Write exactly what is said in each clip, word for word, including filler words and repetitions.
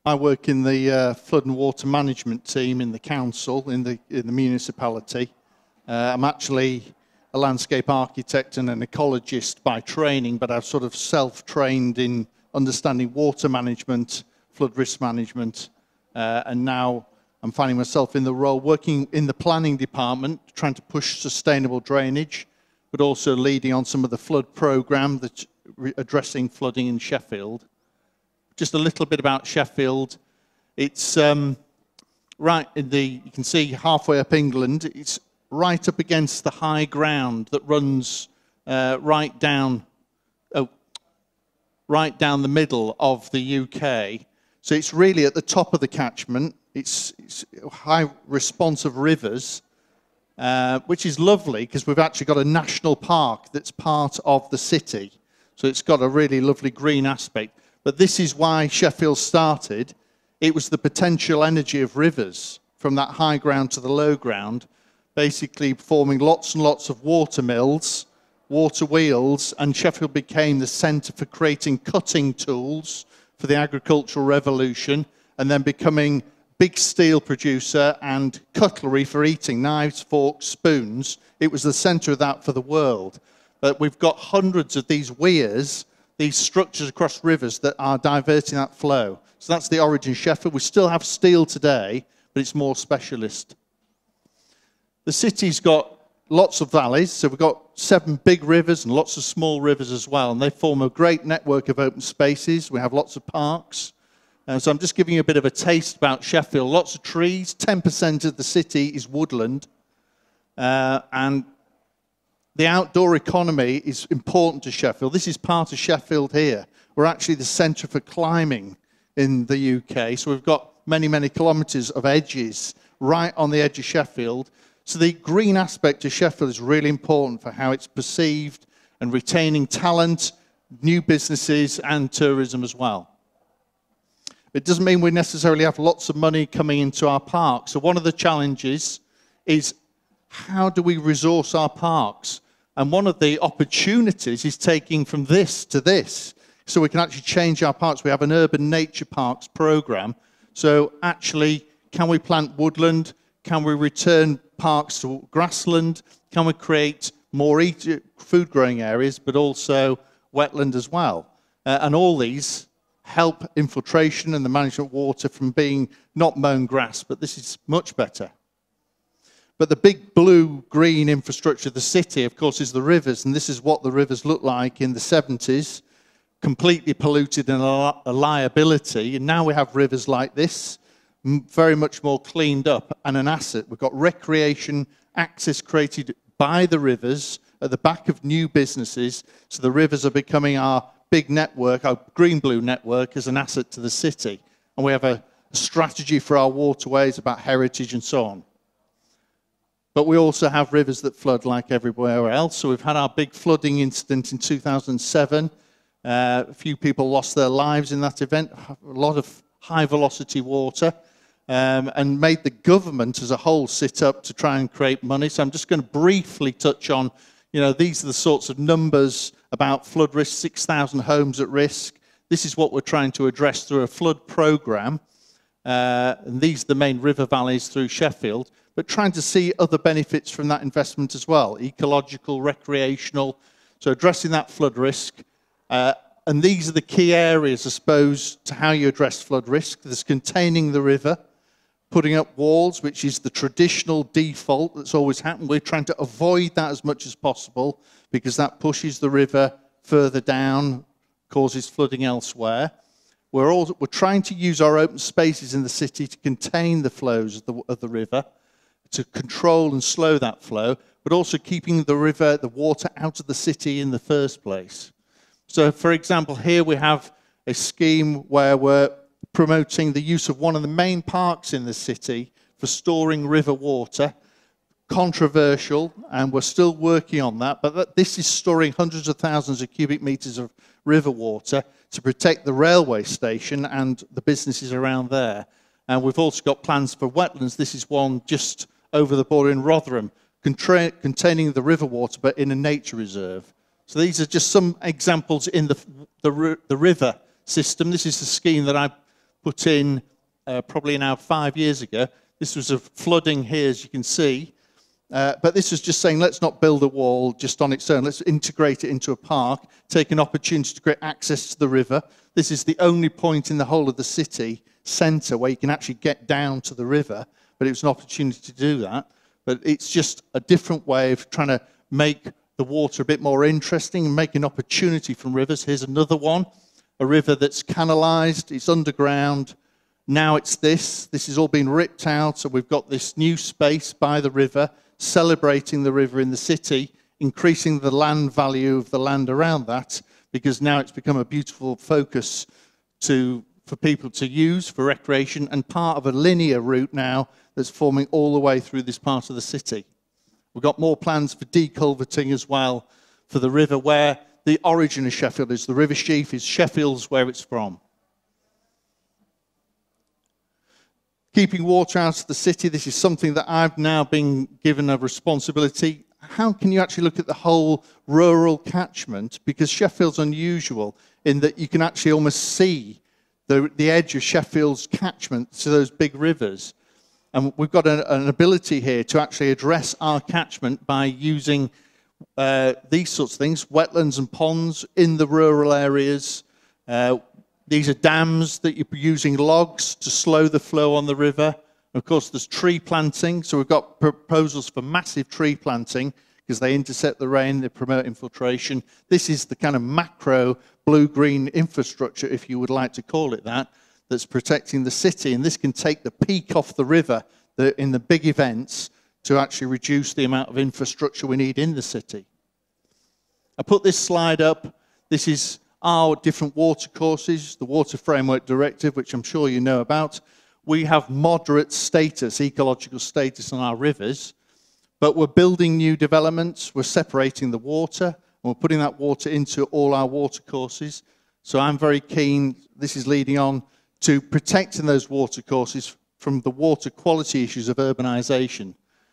I work in the uh, flood and water management team in the council, in the, in the municipality. Uh, I'm actually a landscape architect and an ecologist by training, but I've sort of self-trained in understanding water management, flood risk management, uh, and now I'm finding myself in the role working in the planning department, trying to push sustainable drainage, but also leading on some of the flood programme that's addressing flooding in Sheffield. Just a little bit about Sheffield. It's um, right in the, you can see halfway up England, it's right up against the high ground that runs uh, right down, oh, right down the middle of the U K. So it's really at the top of the catchment. It's, it's high responsive rivers, uh, which is lovely because we've actually got a national park that's part of the city. So it's got a really lovely green aspect. But this is why Sheffield started. It was the potential energy of rivers from that high ground to the low ground, basically forming lots and lots of water mills, water wheels, and Sheffield became the centre for creating cutting tools for the agricultural revolution, and then becoming big steel producer and cutlery for eating, knives, forks, spoons. It was the centre of that for the world. But we've got hundreds of these weirs, these structures across rivers that are diverting that flow. So that's the origin of Sheffield. We still have steel today, but it's more specialist. The city's got lots of valleys, so we've got seven big rivers and lots of small rivers as well, and they form a great network of open spaces. We have lots of parks. Uh, so I'm just giving you a bit of a taste about Sheffield. Lots of trees, ten percent of the city is woodland, uh, and the outdoor economy is important to Sheffield. This is part of Sheffield here. We're actually the centre for climbing in the U K. So we've got many, many kilometres of edges right on the edge of Sheffield. So the green aspect of Sheffield is really important for how it's perceived and retaining talent, new businesses and tourism as well. It doesn't mean we necessarily have lots of money coming into our parks. So one of the challenges is how do we resource our parks? And one of the opportunities is taking from this to this. So we can actually change our parks. We have an urban nature parks program. So actually, can we plant woodland? Can we return parks to grassland? Can we create more eat, food growing areas, but also wetland as well? Uh, and all these help infiltration and the management of water from being not mown grass, but this is much better. But the big blue-green infrastructure of the city, of course, is the rivers, and this is what the rivers looked like in the seventies, completely polluted and a, a liability, and now we have rivers like this, very much more cleaned up and an asset. We've got recreation access created by the rivers at the back of new businesses, so the rivers are becoming our big network, our green-blue network, as an asset to the city. And we have a, a strategy for our waterways about heritage and so on. But we also have rivers that flood like everywhere else. So we've had our big flooding incident in two thousand seven. Uh, a few people lost their lives in that event. A lot of high-velocity water. Um, and made the government as a whole sit up to try and create money. So I'm just going to briefly touch on, you know, these are the sorts of numbers about flood risk, six thousand homes at risk. This is what we're trying to address through a flood programme. Uh, and these are the main river valleys through Sheffield, but trying to see other benefits from that investment as well, ecological, recreational, so addressing that flood risk. Uh, and these are the key areas, I suppose, to how you address flood risk. There's containing the river, putting up walls, which is the traditional default that's always happened. We're trying to avoid that as much as possible because that pushes the river further down, causes flooding elsewhere. We're, all, we're trying to use our open spaces in the city to contain the flows of the, of the river, to control and slow that flow, but also keeping the river, the water out of the city in the first place. So, for example, here we have a scheme where we're promoting the use of one of the main parks in the city for storing river water. Controversial, and we're still working on that, but that, this is storing hundreds of thousands of cubic meters of river water to protect the railway station and the businesses around there. And we've also got plans for wetlands. This is one just over the border in Rotherham, containing the river water, but in a nature reserve. So these are just some examples in the, the, the river system. This is the scheme that I put in uh, probably now five years ago. This was a flooding here, as you can see. Uh, but this was just saying, let's not build a wall just on its own. Let's integrate it into a park, take an opportunity to create access to the river. This is the only point in the whole of the city centre where you can actually get down to the river, but it was an opportunity to do that. But it's just a different way of trying to make the water a bit more interesting and make an opportunity from rivers. Here's another one, a river that's canalised, it's underground. Now it's this. This has all been ripped out, so we've got this new space by the river, celebrating the river in the city, increasing the land value of the land around that, because now it's become a beautiful focus to, for people to use for recreation, and part of a linear route now that's forming all the way through this part of the city. We've got more plans for deculverting as well for the river, where the origin of Sheffield is. The River Sheaf is Sheffield's where it's from. Keeping water out of the city, this is something that I've now been given a responsibility. How can you actually look at the whole rural catchment? Because Sheffield's unusual in that you can actually almost see the, the edge of Sheffield's catchment to those big rivers. And we've got an, an ability here to actually address our catchment by using uh, these sorts of things, wetlands and ponds in the rural areas. Uh, These are dams that you're using logs to slow the flow on the river. And of course, there's tree planting. So we've got proposals for massive tree planting because they intercept the rain, they promote infiltration. This is the kind of macro blue-green infrastructure, if you would like to call it that, that's protecting the city. And this can take the peak off the river the, in the big events to actually reduce the amount of infrastructure we need in the city. I put this slide up. This is our different water courses, the Water Framework Directive, which I'm sure you know about. We have moderate status, ecological status on our rivers, but we're building new developments, we're separating the water, and we're putting that water into all our water courses. So I'm very keen, this is leading on to protecting those water courses from the water quality issues of urbanisation.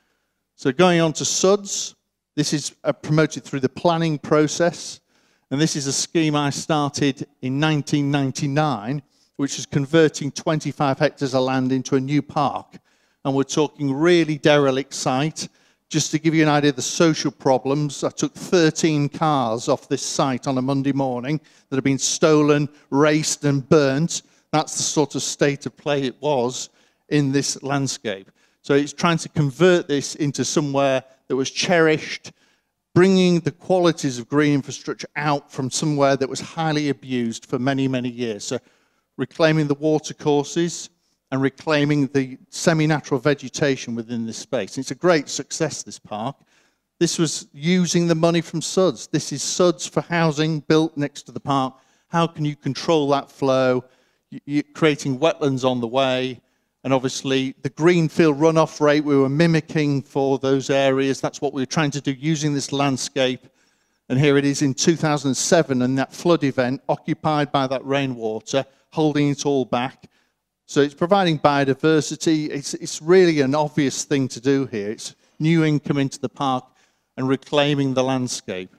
So going on to S U Ds, this is promoted through the planning process. And this is a scheme I started in nineteen ninety-nine, which is converting twenty-five hectares of land into a new park. And we're talking really derelict site. Just to give you an idea of the social problems, I took thirteen cars off this site on a Monday morning that had been stolen, raced and burnt. That's the sort of state of play it was in this landscape. So it's trying to convert this into somewhere that was cherished, bringing the qualities of green infrastructure out from somewhere that was highly abused for many, many years. So reclaiming the water courses and reclaiming the semi-natural vegetation within this space. It's a great success, this park. This was using the money from S U Ds. This is S U Ds for housing built next to the park. How can you control that flow? You're creating wetlands on the way. And obviously, the greenfield runoff rate we were mimicking for those areas, that's what we were trying to do using this landscape. And here it is in two thousand seven, and that flood event occupied by that rainwater, holding it all back. So it's providing biodiversity. It's, it's really an obvious thing to do here. It's new income into the park and reclaiming the landscape.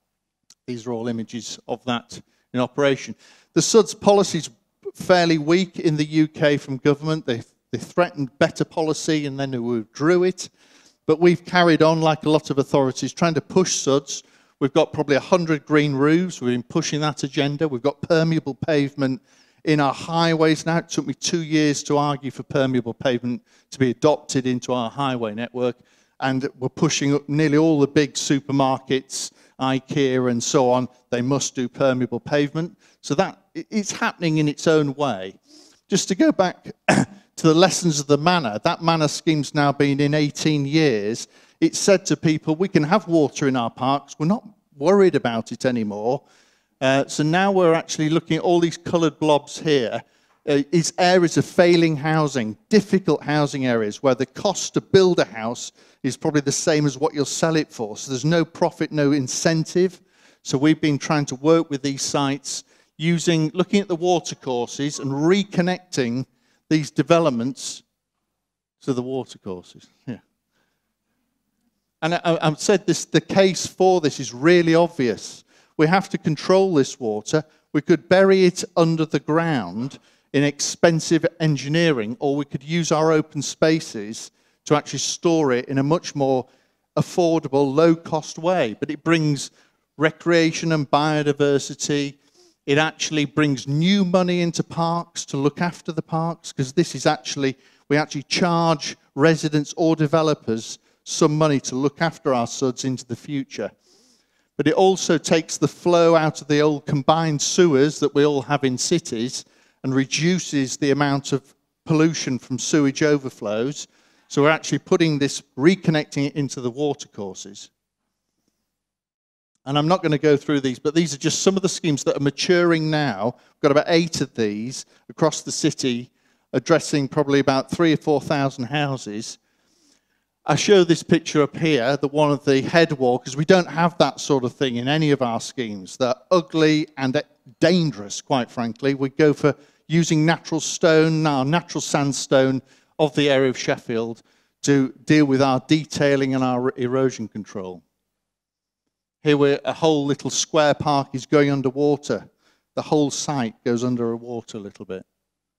These are all images of that in operation. The S U Ds policies fairly weak in the U K from government. They, they threatened better policy and then they withdrew it. But we've carried on, like a lot of authorities, trying to push S U Ds. We've got probably one hundred green roofs. We've been pushing that agenda. We've got permeable pavement in our highways now. It took me two years to argue for permeable pavement to be adopted into our highway network. And we're pushing up nearly all the big supermarkets, IKEA and so on. They must do permeable pavement. So that it's happening in its own way. Just to go back to the lessons of the manor, that manor scheme's now been in eighteen years. It said to people, we can have water in our parks. We're not worried about it anymore. Uh, so now we're actually looking at all these coloured blobs here. Uh, is areas of failing housing, difficult housing areas where the cost to build a house is probably the same as what you'll sell it for. So there's no profit, no incentive. So we've been trying to work with these sites using, looking at the water courses and reconnecting these developments to the water courses. Yeah. And I, I've said this, the case for this is really obvious. We have to control this water. We could bury it under the ground in expensive engineering, or we could use our open spaces to actually store it in a much more affordable, low-cost way. But it brings recreation and biodiversity. It actually brings new money into parks to look after the parks, because this is actually, we actually charge residents or developers some money to look after our suds into the future. But it also takes the flow out of the old combined sewers that we all have in cities and reduces the amount of pollution from sewage overflows. So we're actually putting this, reconnecting it into the watercourses. And I'm not going to go through these, but these are just some of the schemes that are maturing now. We've got about eight of these across the city, addressing probably about three or four thousand houses. I show this picture up here, the one of the head wall, because we don't have that sort of thing in any of our schemes. They're ugly and dangerous, quite frankly. We go for using natural stone, our natural sandstone of the area of Sheffield to deal with our detailing and our erosion control. Here we're, a whole little square park is going underwater. The whole site goes under water a little bit.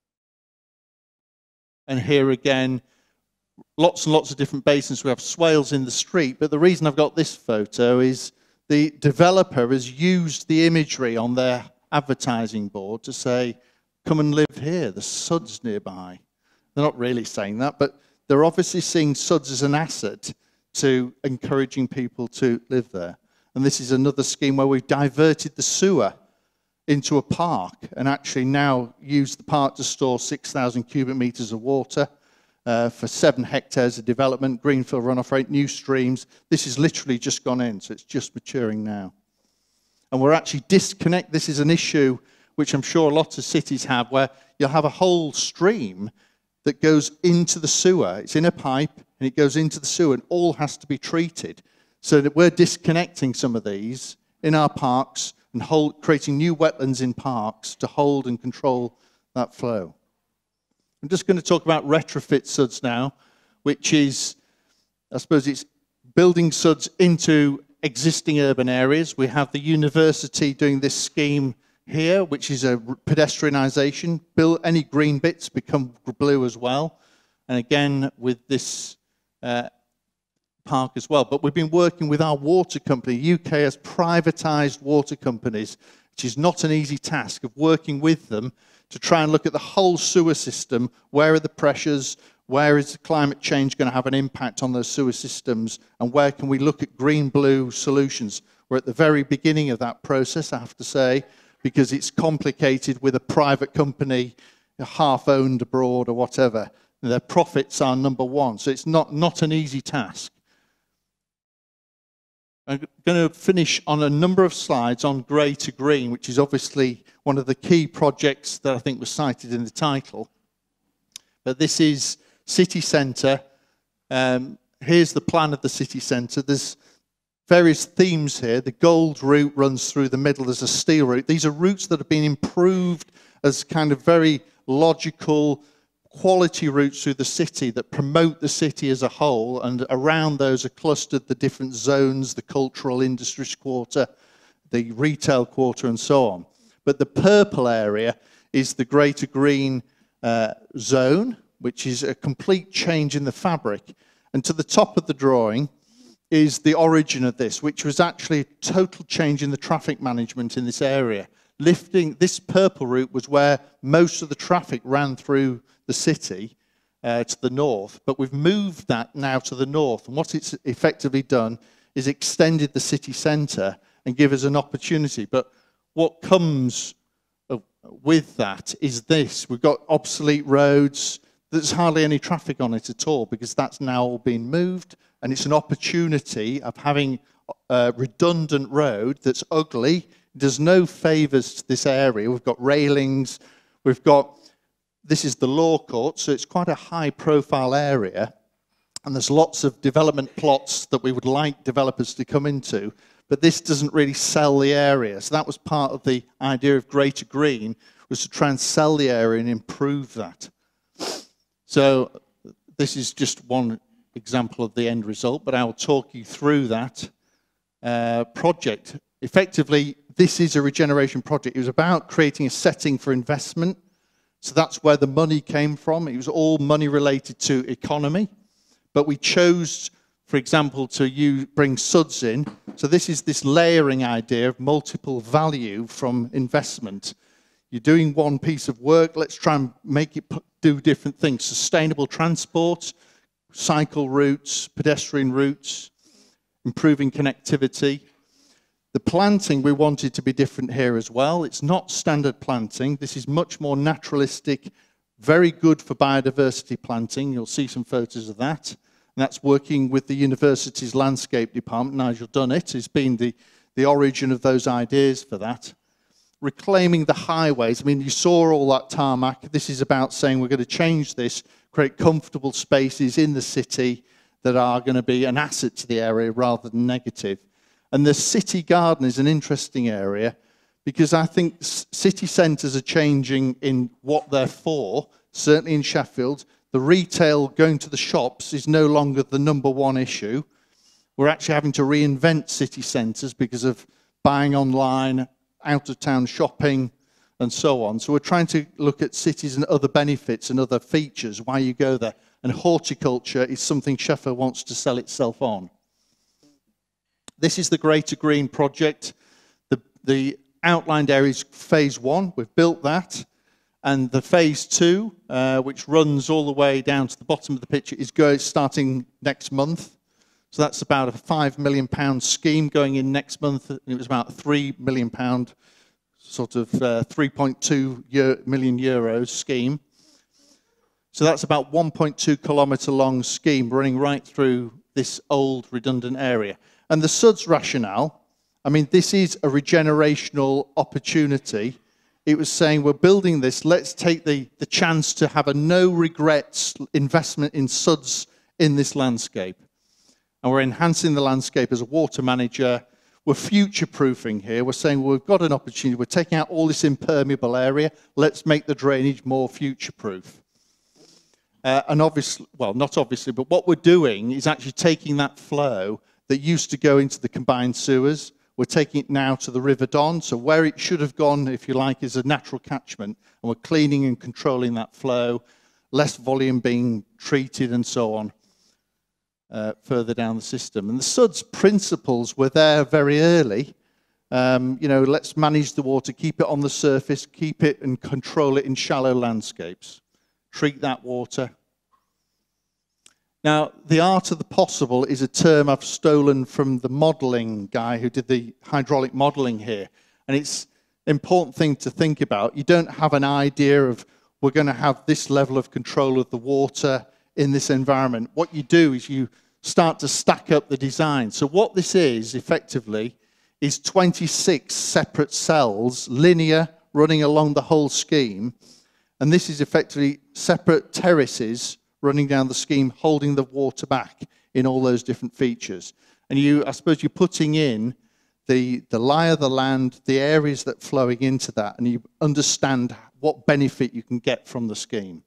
And here again, lots and lots of different basins. We have swales in the street, but the reason I've got this photo is the developer has used the imagery on their advertising board to say, come and live here, the suds nearby. They're not really saying that, but they're obviously seeing suds as an asset to encouraging people to live there. And this is another scheme where we've diverted the sewer into a park and actually now use the park to store six thousand cubic meters of water uh, for seven hectares of development, greenfield runoff rate, new streams. This has literally just gone in, so it's just maturing now. And we're actually disconnect. This is an issue which I'm sure lots of cities have, where you'll have a whole stream that goes into the sewer. It's in a pipe and it goes into the sewer and all has to be treated. So that we're disconnecting some of these in our parks and hold, creating new wetlands in parks to hold and control that flow. I'm just going to talk about retrofit suds now, which is, I suppose it's building suds into existing urban areas. We have the university doing this scheme here, which is a pedestrianisation. Build, any green bits become blue as well. And again, with this uh, park as well. But we've been working with our water company. U K has privatised water companies, which is not an easy task, of working with them to try and look at the whole sewer system. Where are the pressures? Where is climate change going to have an impact on those sewer systems? And where can we look at green-blue solutions? We're at the very beginning of that process, I have to say, because it's complicated with a private company, half-owned abroad or whatever. Their profits are number one, so it's not, not an easy task. I'm going to finish on a number of slides on Grey to Green, which is obviously one of the key projects that I think was cited in the title. But this is city centre. Um, here's the plan of the city centre. There's various themes here. The gold route runs through the middle. There's a steel route. These are routes that have been improved as kind of very logical, quality routes through the city that promote the city as a whole, and around those are clustered the different zones, the cultural industries quarter, the retail quarter, and so on. But the purple area is the Grey to Green uh, zone, which is a complete change in the fabric. And to the top of the drawing is the origin of this, which was actually a total change in the traffic management in this area. Lifting this purple route was where most of the traffic ran through the city uh, to the north, but we've moved that now to the north. And what it's effectively done is extended the city centre and give us an opportunity. But what comes with that is this. We've got obsolete roads. There's hardly any traffic on it at all because that's now all been moved, and it's an opportunity of having a redundant road that's ugly. There's no favours to this area. We've got railings. We've got, this is the law court, so it's quite a high-profile area, and there's lots of development plots that we would like developers to come into, but this doesn't really sell the area. So that was part of the idea of Grey to Green, was to try and sell the area and improve that. So this is just one example of the end result, but I will talk you through that uh, project. Effectively, this is a regeneration project. It was about creating a setting for investment So that's where the money came from. It was all money related to economy. But we chose, for example, to use, bring suds in. So this is this layering idea of multiple value from investment. You're doing one piece of work, let's try and make it do different things. Sustainable transport, cycle routes, pedestrian routes, improving connectivity. The planting, we wanted to be different here as well. It's not standard planting. This is much more naturalistic, very good for biodiversity planting. You'll see some photos of that. And that's working with the university's landscape department. Nigel Dunnett has been the, the origin of those ideas for that. Reclaiming the highways. I mean, you saw all that tarmac. This is about saying we're going to change this, create comfortable spaces in the city that are going to be an asset to the area rather than negative. And the city garden is an interesting area because I think city centres are changing in what they're for, certainly in Sheffield. The retail going to the shops is no longer the number one issue. We're actually having to reinvent city centres because of buying online, out-of-town shopping, and so on. So we're trying to look at cities and other benefits and other features, why you go there. And horticulture is something Sheffield wants to sell itself on. This is the Greater Green project. The, the outlined area is phase one. We've built that. And the phase two, uh, which runs all the way down to the bottom of the picture, is going, starting next month. So that's about a five million pound scheme going in next month. And it was about a three million pound, sort of uh, three point two million euros scheme. So that's about one point two kilometre long scheme running right through this old redundant area. And the suds rationale, I mean, this is a regenerational opportunity. It was saying, we're building this, let's take the, the chance to have a no regrets investment in suds in this landscape. And we're enhancing the landscape as a water manager. We're future-proofing here. We're saying, well, we've got an opportunity. We're taking out all this impermeable area. Let's make the drainage more future-proof. Uh, and obviously, well, not obviously, but what we're doing is actually taking that flow that used to go into the combined sewers. We're taking it now to the River Don. So where it should have gone, if you like, is a natural catchment. And we're cleaning and controlling that flow, less volume being treated and so on. Uh, further down the system. And the suds principles were there very early. Um, you know, let's manage the water, keep it on the surface, keep it and control it in shallow landscapes. Treat that water. Now, the art of the possible is a term I've stolen from the modelling guy who did the hydraulic modelling here. And it's an important thing to think about. You don't have an idea of we're going to have this level of control of the water in this environment. What you do is you start to stack up the design. So what this is, effectively, is twenty-six separate cells, linear, running along the whole scheme. And this is effectively separate terraces running down the scheme, holding the water back in all those different features. And you, I suppose you're putting in the, the lie of the land, the areas that are flowing into that, and you understand what benefit you can get from the scheme.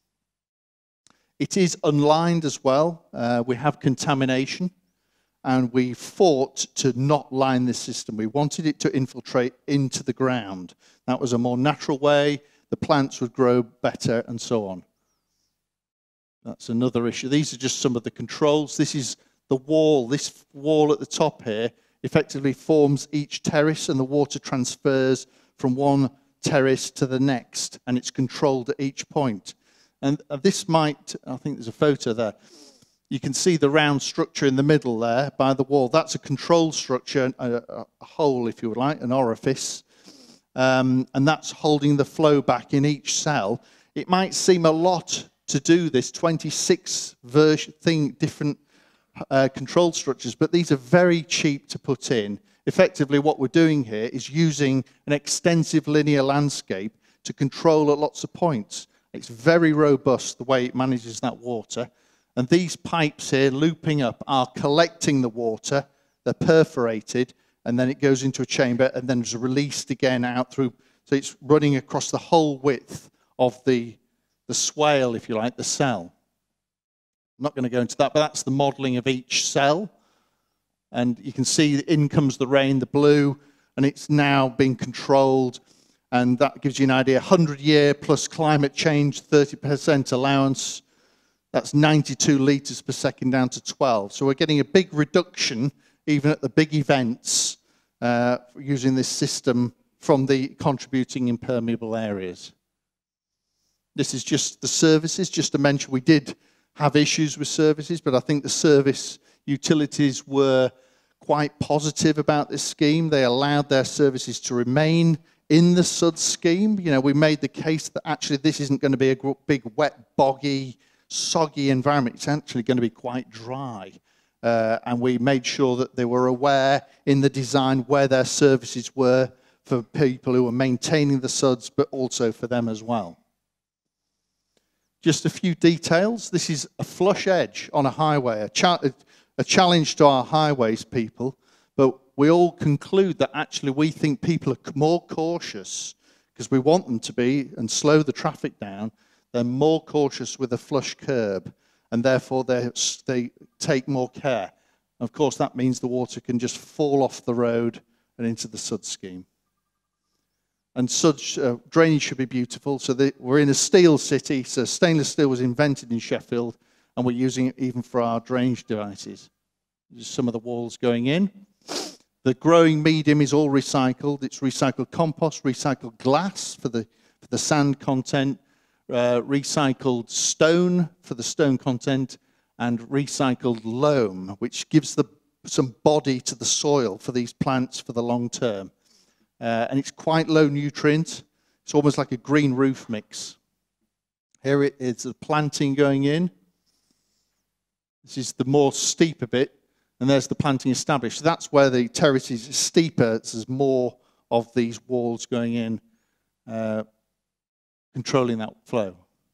It is unlined as well. Uh, we have contamination, and we fought to not line this system. We wanted it to infiltrate into the ground. That was a more natural way. The plants would grow better, and so on. That's another issue. These are just some of the controls. This is the wall. This wall at the top here effectively forms each terrace, and the water transfers from one terrace to the next, and it's controlled at each point. And this might, I think there's a photo there. You can see the round structure in the middle there by the wall. That's a control structure, a, a hole, if you would like, an orifice. Um, and that's holding the flow back in each cell. It might seem a lot to do this, twenty-six version thing, different uh, control structures, but these are very cheap to put in. Effectively, what we're doing here is using an extensive linear landscape to control at lots of points. It's very robust, the way it manages that water. And these pipes here, looping up, are collecting the water. They're perforated, and then it goes into a chamber, and then it's released again out through. So it's running across the whole width of the, the swale, if you like, the cell. I'm not going to go into that, but that's the modelling of each cell. And you can see in comes the rain, the blue, and it's now being controlled. And that gives you an idea, one hundred year plus climate change, thirty percent allowance. That's ninety-two litres per second down to twelve. So we're getting a big reduction, even at the big events, uh, using this system from the contributing impermeable areas. This is just the services, just to mention we did have issues with services, but I think the service utilities were quite positive about this scheme. They allowed their services to remain in the S U D scheme. You know, we made the case that actually this isn't going to be a big, wet, boggy, soggy environment. It's actually going to be quite dry. Uh, and we made sure that they were aware in the design where their services were for people who were maintaining the S U Ds, but also for them as well. Just a few details. This is a flush edge on a highway, a, cha a challenge to our highways people, but we all conclude that actually we think people are more cautious because we want them to be and slow the traffic down. They're more cautious with a flush curb, and therefore they, they take more care. Of course, that means the water can just fall off the road and into the S U D scheme. And S U D uh, drainage should be beautiful. So the, we're in a steel city, so stainless steel was invented in Sheffield, and we're using it even for our drainage devices. Just some of the walls going in. The growing medium is all recycled. It's recycled compost, recycled glass for the, for the sand content, uh, recycled stone for the stone content, and recycled loam, which gives the, some body to the soil for these plants for the long term. Uh, and it's quite low nutrient. It's almost like a green roof mix. Here it is, the planting going in. This is the more steeper bit, and there's the planting established. So that's where the terrace is steeper. There's more of these walls going in, uh, controlling that flow.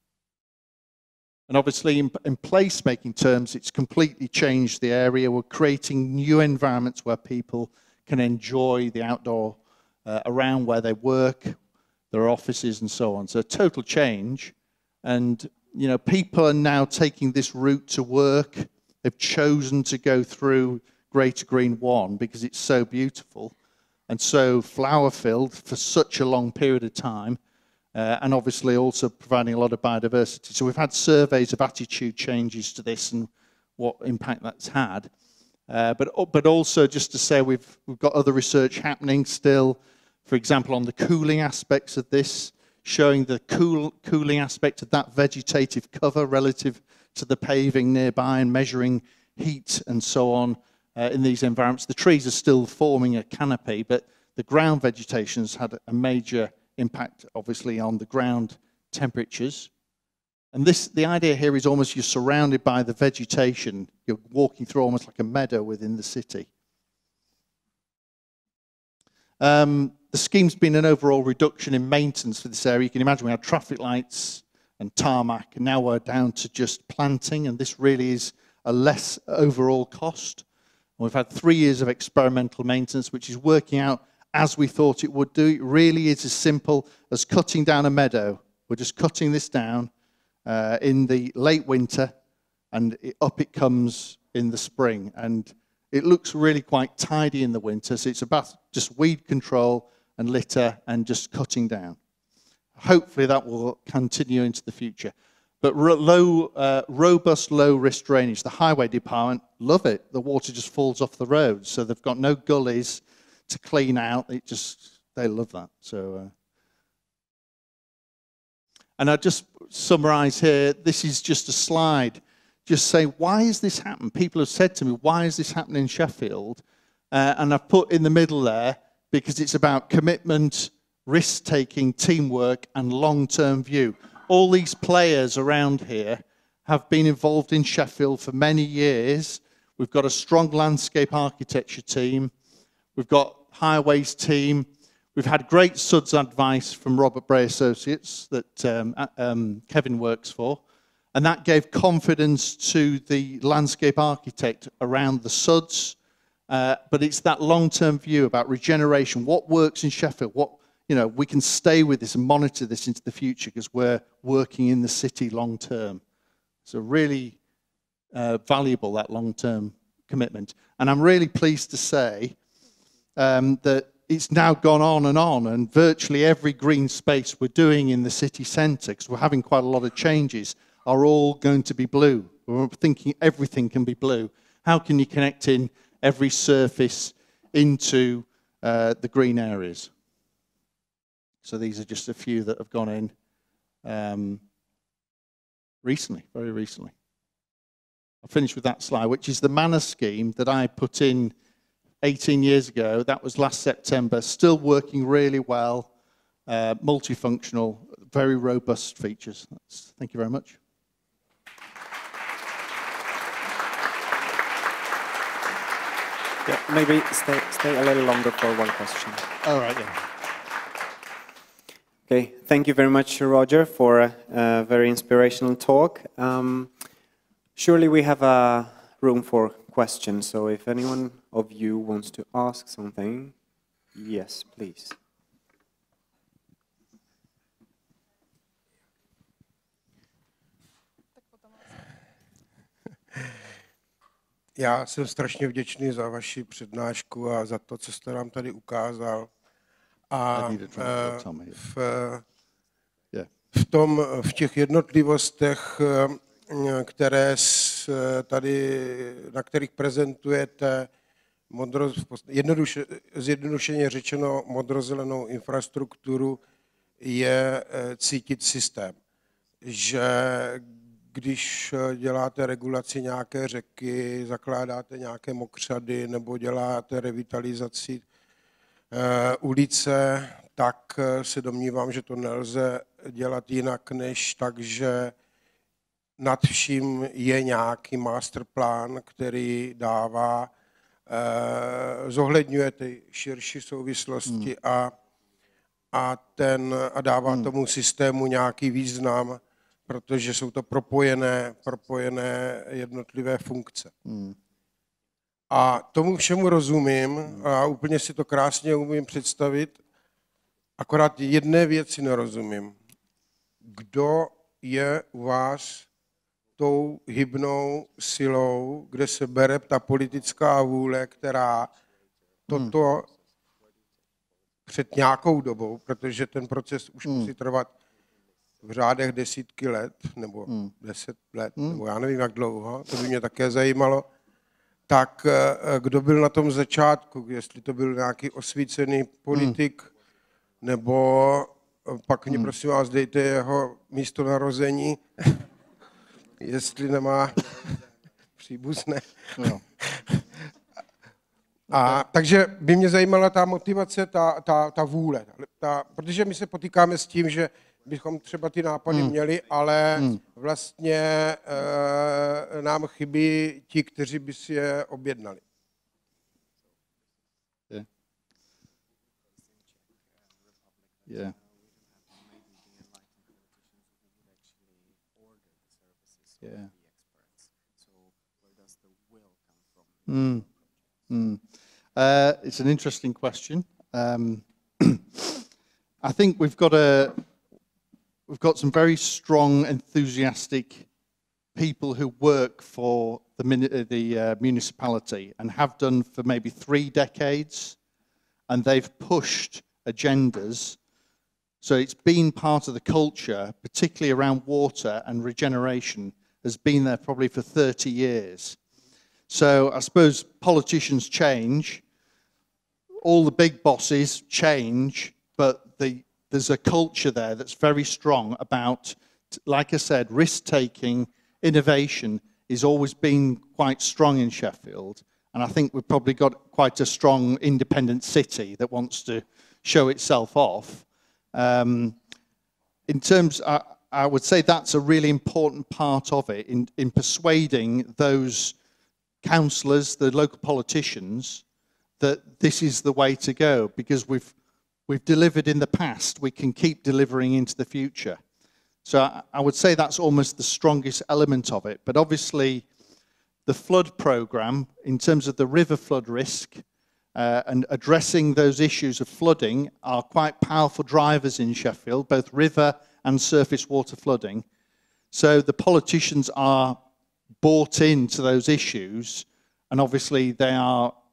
And obviously, in, in placemaking terms, it's completely changed the area. We're creating new environments where people can enjoy the outdoor Uh, around where they work, their offices and so on. So total change. And, you know, people are now taking this route to work. They've chosen to go through Greater Green One because it's so beautiful and so flower-filled for such a long period of time, uh, and obviously also providing a lot of biodiversity. So we've had surveys of attitude changes to this and what impact that's had. Uh, but, but also just to say we've, we've got other research happening still, for example, on the cooling aspects of this, showing the cool, cooling aspect of that vegetative cover relative to the paving nearby and measuring heat and so on uh, in these environments. The trees are still forming a canopy, but the ground vegetation has had a major impact, obviously, on the ground temperatures. And this, the idea here is almost you're surrounded by the vegetation. You're walking through almost like a meadow within the city. Um, the scheme's been an overall reduction in maintenance for this area. You can imagine we had traffic lights and tarmac, and now we're down to just planting, and this really is a less overall cost. We've had three years of experimental maintenance, which is working out as we thought it would do. It really is as simple as cutting down a meadow. We're just cutting this down uh, in the late winter, and it, up it comes in the spring. And it looks really quite tidy in the winter, so it's about just weed control and litter and just cutting down. Hopefully that will continue into the future. But low, uh, robust, low-risk drainage. The highway department love it. The water just falls off the road, so they've got no gullies to clean out. It just, they love that. So, uh, and I just summarize here. This is just a slide. Just say, why has this happened? People have said to me, why is this happening in Sheffield? Uh, and I've put in the middle there because it's about commitment, risk-taking, teamwork, and long-term view. All these players around here have been involved in Sheffield for many years. We've got a strong landscape architecture team. We've got highways team. We've had great S U Ds advice from Robert Bray Associates that um, um, Kevin works for. And that gave confidence to the landscape architect around the S U Ds. Uh, but it's that long-term view about regeneration. What works in Sheffield? What, you know, we can stay with this and monitor this into the future because we're working in the city long-term. So really uh, valuable, that long-term commitment. And I'm really pleased to say um, that it's now gone on and on, and virtually every green space we're doing in the city centre, because we're having quite a lot of changes, are all going to be blue. We're thinking everything can be blue. How can you connect in every surface into uh, the green areas? So these are just a few that have gone in um, recently, very recently. I'll finish with that slide, which is the manor scheme that I put in eighteen years ago. That was last September, still working really well, uh, multifunctional, very robust features. That's, thank you very much. Yeah, maybe stay, stay a little longer for one question. All right, yeah. Okay, thank you very much, Roger, for a, a very inspirational talk. Um, surely we have a room for questions, so if anyone of you wants to ask something, yes, please. Já jsem strašně vděčný za vaši přednášku a za to, co jste nám tady ukázal. A v, v, tom, v těch jednotlivostech, které tady, na kterých prezentujete modro, jednoduše, zjednodušeně řečeno modrozelenou infrastrukturu, je cítit systém. Že když děláte regulaci nějaké řeky, zakládáte nějaké mokřady nebo děláte revitalizaci ulice, tak se domnívám, že to nelze dělat jinak, než tak, že nad vším je nějaký masterplán, který dává, zohledňuje ty širší souvislosti hmm. a, a, ten, a dává hmm. tomu systému nějaký význam, protože jsou to propojené, propojené jednotlivé funkce. Hmm. A tomu všemu rozumím a úplně si to krásně umím představit, akorát jedné věci nerozumím. Kdo je u vás tou hybnou silou, kde se bere ta politická vůle, která toto hmm. před nějakou dobou, protože ten proces už hmm. musí trvat v řádech desítky let, nebo hmm. deset let, hmm. nebo já nevím, jak dlouho, to by mě také zajímalo, tak kdo byl na tom začátku, jestli to byl nějaký osvícený politik, hmm. nebo pak mě hmm. prosím vás dejte jeho místo narození, jestli nemá příbuzné. No. A takže by mě zajímala ta motivace, ta, ta, ta vůle, ta, protože my se potýkáme s tím, že bychom třeba ty nápady hmm. měli, ale hmm. vlastně e, nám chybí ti, kteří by si je objednali. Yeah. Yeah. Yeah. Mm. Mm. Uh, it's an interesting question. Um, I think we've got a we've got some very strong, enthusiastic people who work for the the uh, municipality and have done for maybe three decades, and they've pushed agendas. So it's been part of the culture, particularly around water and regeneration, has been there probably for thirty years. So I suppose politicians change, all the big bosses change, but the, there's a culture there that's very strong about, like I said, risk-taking, innovation is always been quite strong in Sheffield. And I think we've probably got quite a strong independent city that wants to show itself off. Um, in terms, I, I would say that's a really important part of it in, in persuading those councillors, the local politicians, that this is the way to go, because we've we've delivered in the past, we can keep delivering into the future. So I, I would say that's almost the strongest element of it. But obviously, the flood programme, in terms of the river flood risk uh, and addressing those issues of flooding, are quite powerful drivers in Sheffield, both river and surface water flooding. So the politicians are bought into those issues, and obviously they are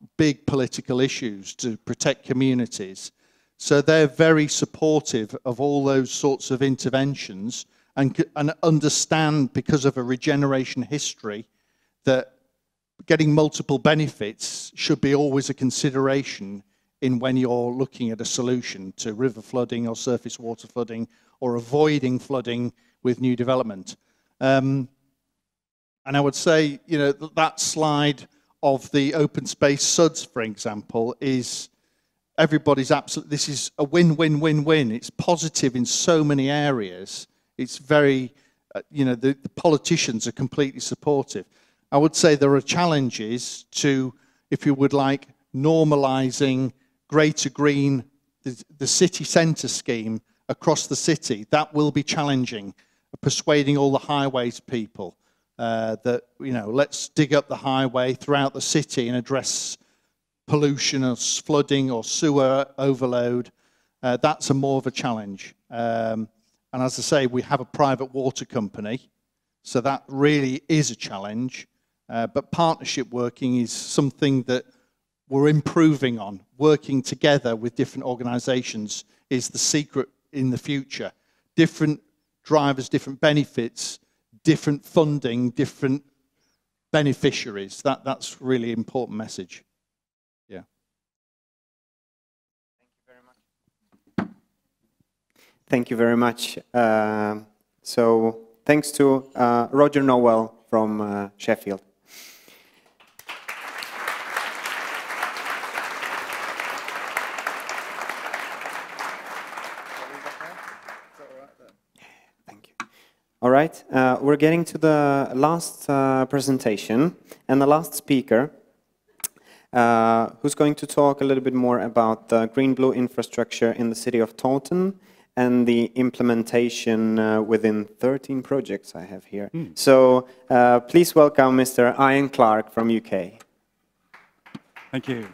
big political issues to protect communities. So they're very supportive of all those sorts of interventions and, and understand, because of a regeneration history, that getting multiple benefits should be always a consideration in when you're looking at a solution to river flooding or surface water flooding or avoiding flooding with new development. Um, and I would say, you know, that slide of the open space S U Ds, for example, is everybody's absolutely, this is a win-win-win-win. It's positive in so many areas. It's very, uh, you know, the, the politicians are completely supportive. I would say there are challenges to, if you would like, normalizing Greater Green, the, the city centre scheme across the city. That will be challenging, persuading all the highways people uh, that, you know, let's dig up the highway throughout the city and address pollution or flooding or sewer overload. Uh, that's a more of a challenge. Um, and as I say, we have a private water company, so that really is a challenge. Uh, but partnership working is something that we're improving on. Working together with different organisations is the secret in the future. Different drivers, different benefits, different funding, different beneficiaries. That, that's really important message. Yeah. Thank you very much. Uh, so thanks to uh, Roger Nowell from uh, Sheffield. Thank you. All right, uh, we're getting to the last uh, presentation and the last speaker, uh, who's going to talk a little bit more about the green-blue infrastructure in the city of Taunton and the implementation uh, within thirteen projects I have here. Mm. So uh, please welcome Mister Ian Clark from U K. Thank you.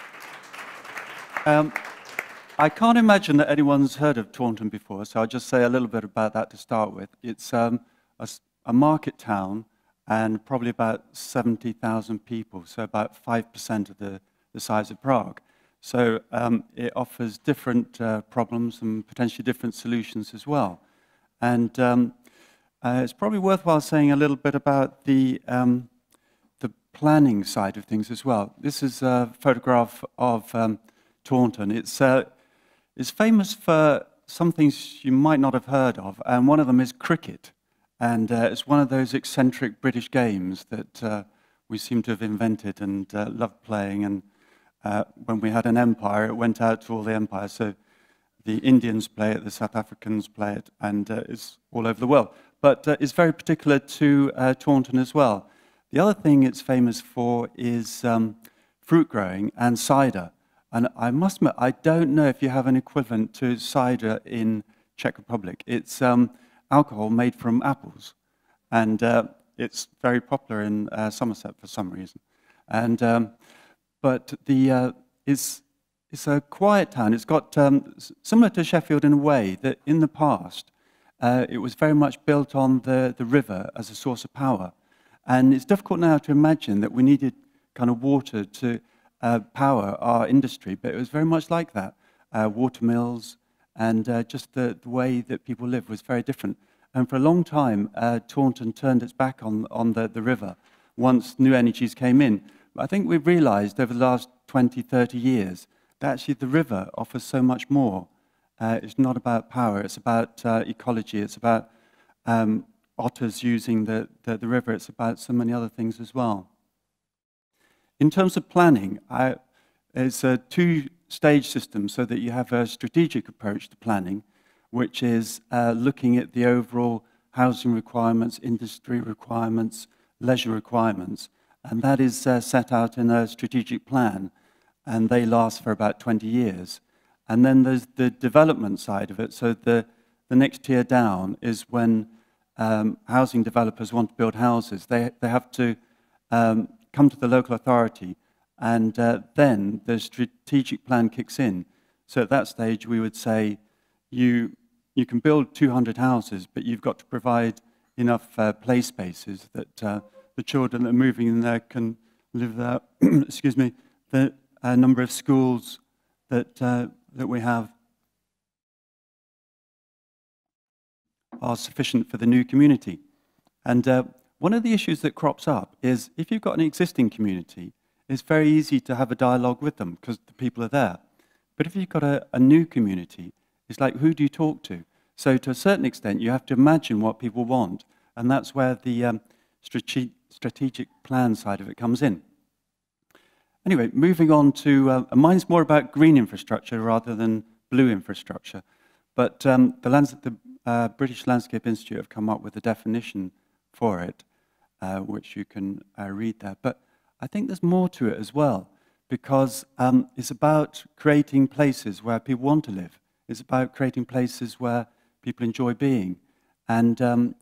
Um, I can't imagine that anyone's heard of Taunton before, so I'll just say a little bit about that to start with. It's um, a, a market town and probably about seventy thousand people, so about five percent of the, the size of Prague. So um, it offers different uh, problems and potentially different solutions as well. And um, uh, it's probably worthwhile saying a little bit about the, um, the planning side of things as well. This is a photograph of um, Taunton. It's, uh, it's famous for some things you might not have heard of, and one of them is cricket. And uh, it's one of those eccentric British games that uh, we seem to have invented and uh, loved playing. And Uh, when we had an empire, it went out to all the empires. So the Indians play it, the South Africans play it, and uh, it's all over the world. But uh, it's very particular to uh, Taunton as well. The other thing it's famous for is um, fruit growing and cider. And I must admit, I don't know if you have an equivalent to cider in Czech Republic. It's um, alcohol made from apples. And uh, it's very popular in uh, Somerset for some reason. And um, But the, uh, it's, it's a quiet town. It's got, um, similar to Sheffield in a way, that in the past, uh, it was very much built on the, the river as a source of power. And it's difficult now to imagine that we needed kind of water to uh, power our industry, but it was very much like that. Uh, water mills and uh, just the, the way that people live was very different. And for a long time, uh, Taunton turned its back on, on the, the river once new energies came in. But I think we've realized over the last twenty, thirty years that actually the river offers so much more. Uh, it's not about power, it's about uh, ecology, it's about um, otters using the, the, the river, it's about so many other things as well. In terms of planning, I, it's a two-stage system so that you have a strategic approach to planning, which is uh, looking at the overall housing requirements, industry requirements, leisure requirements. And that is uh, set out in a strategic plan, and they last for about twenty years. And then there's the development side of it. So the, the next tier down is when um, housing developers want to build houses. They, they have to um, come to the local authority, and uh, then the strategic plan kicks in. So at that stage, we would say, you, you can build two hundred houses, but you've got to provide enough uh, play spaces that uh, the children that are moving in there can live there, excuse me, the uh, number of schools that, uh, that we have are sufficient for the new community. And uh, one of the issues that crops up is if you've got an existing community, it's very easy to have a dialogue with them because the people are there. But if you've got a, a new community, it's like, who do you talk to? So to a certain extent, you have to imagine what people want, and that's where the um, strate strategic plan side of it comes in. Anyway, moving on to, uh, mine's more about green infrastructure rather than blue infrastructure. But um, the, lands the uh, British Landscape Institute have come up with a definition for it, uh, which you can uh, read there. But I think there's more to it as well, because um, it's about creating places where people want to live. It's about creating places where people enjoy being. And um,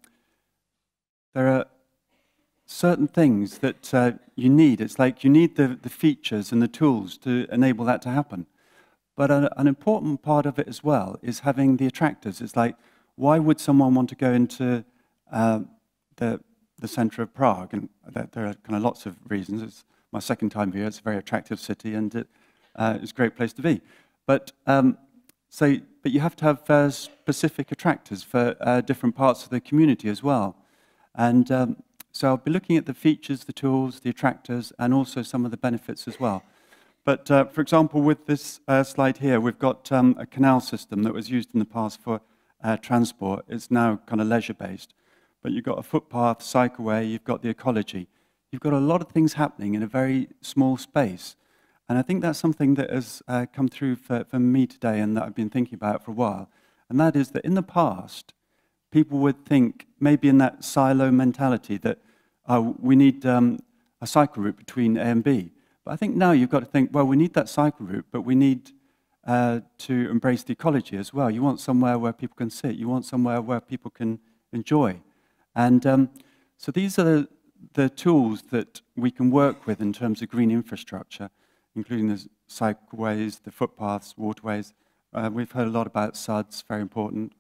there are certain things that uh, you need. It's like you need the, the features and the tools to enable that to happen. But a, an important part of it as well is having the attractors. It's like, why would someone want to go into uh, the, the center of Prague? And there, there are kind of lots of reasons. It's my second time here. It's a very attractive city, and it, uh, it's a great place to be. But um, so, but you have to have uh, specific attractors for uh, different parts of the community as well. And um, so I'll be looking at the features, the tools, the attractors, and also some of the benefits as well. But uh, for example, with this uh, slide here, we've got um, a canal system that was used in the past for uh, transport. It's now kind of leisure-based. But you've got a footpath, cycleway, you've got the ecology. You've got a lot of things happening in a very small space. And I think that's something that has uh, come through for, for me today and that I've been thinking about for a while. And that is that in the past, people would think, maybe in that silo mentality, that uh, we need um, a cycle route between A and B. But I think now you've got to think, well, we need that cycle route, but we need uh, to embrace the ecology as well. You want somewhere where people can sit. You want somewhere where people can enjoy. And um, so these are the, the tools that we can work with in terms of green infrastructure, including the cycleways, the footpaths, waterways. Uh, we've heard a lot about S U Ds, very important.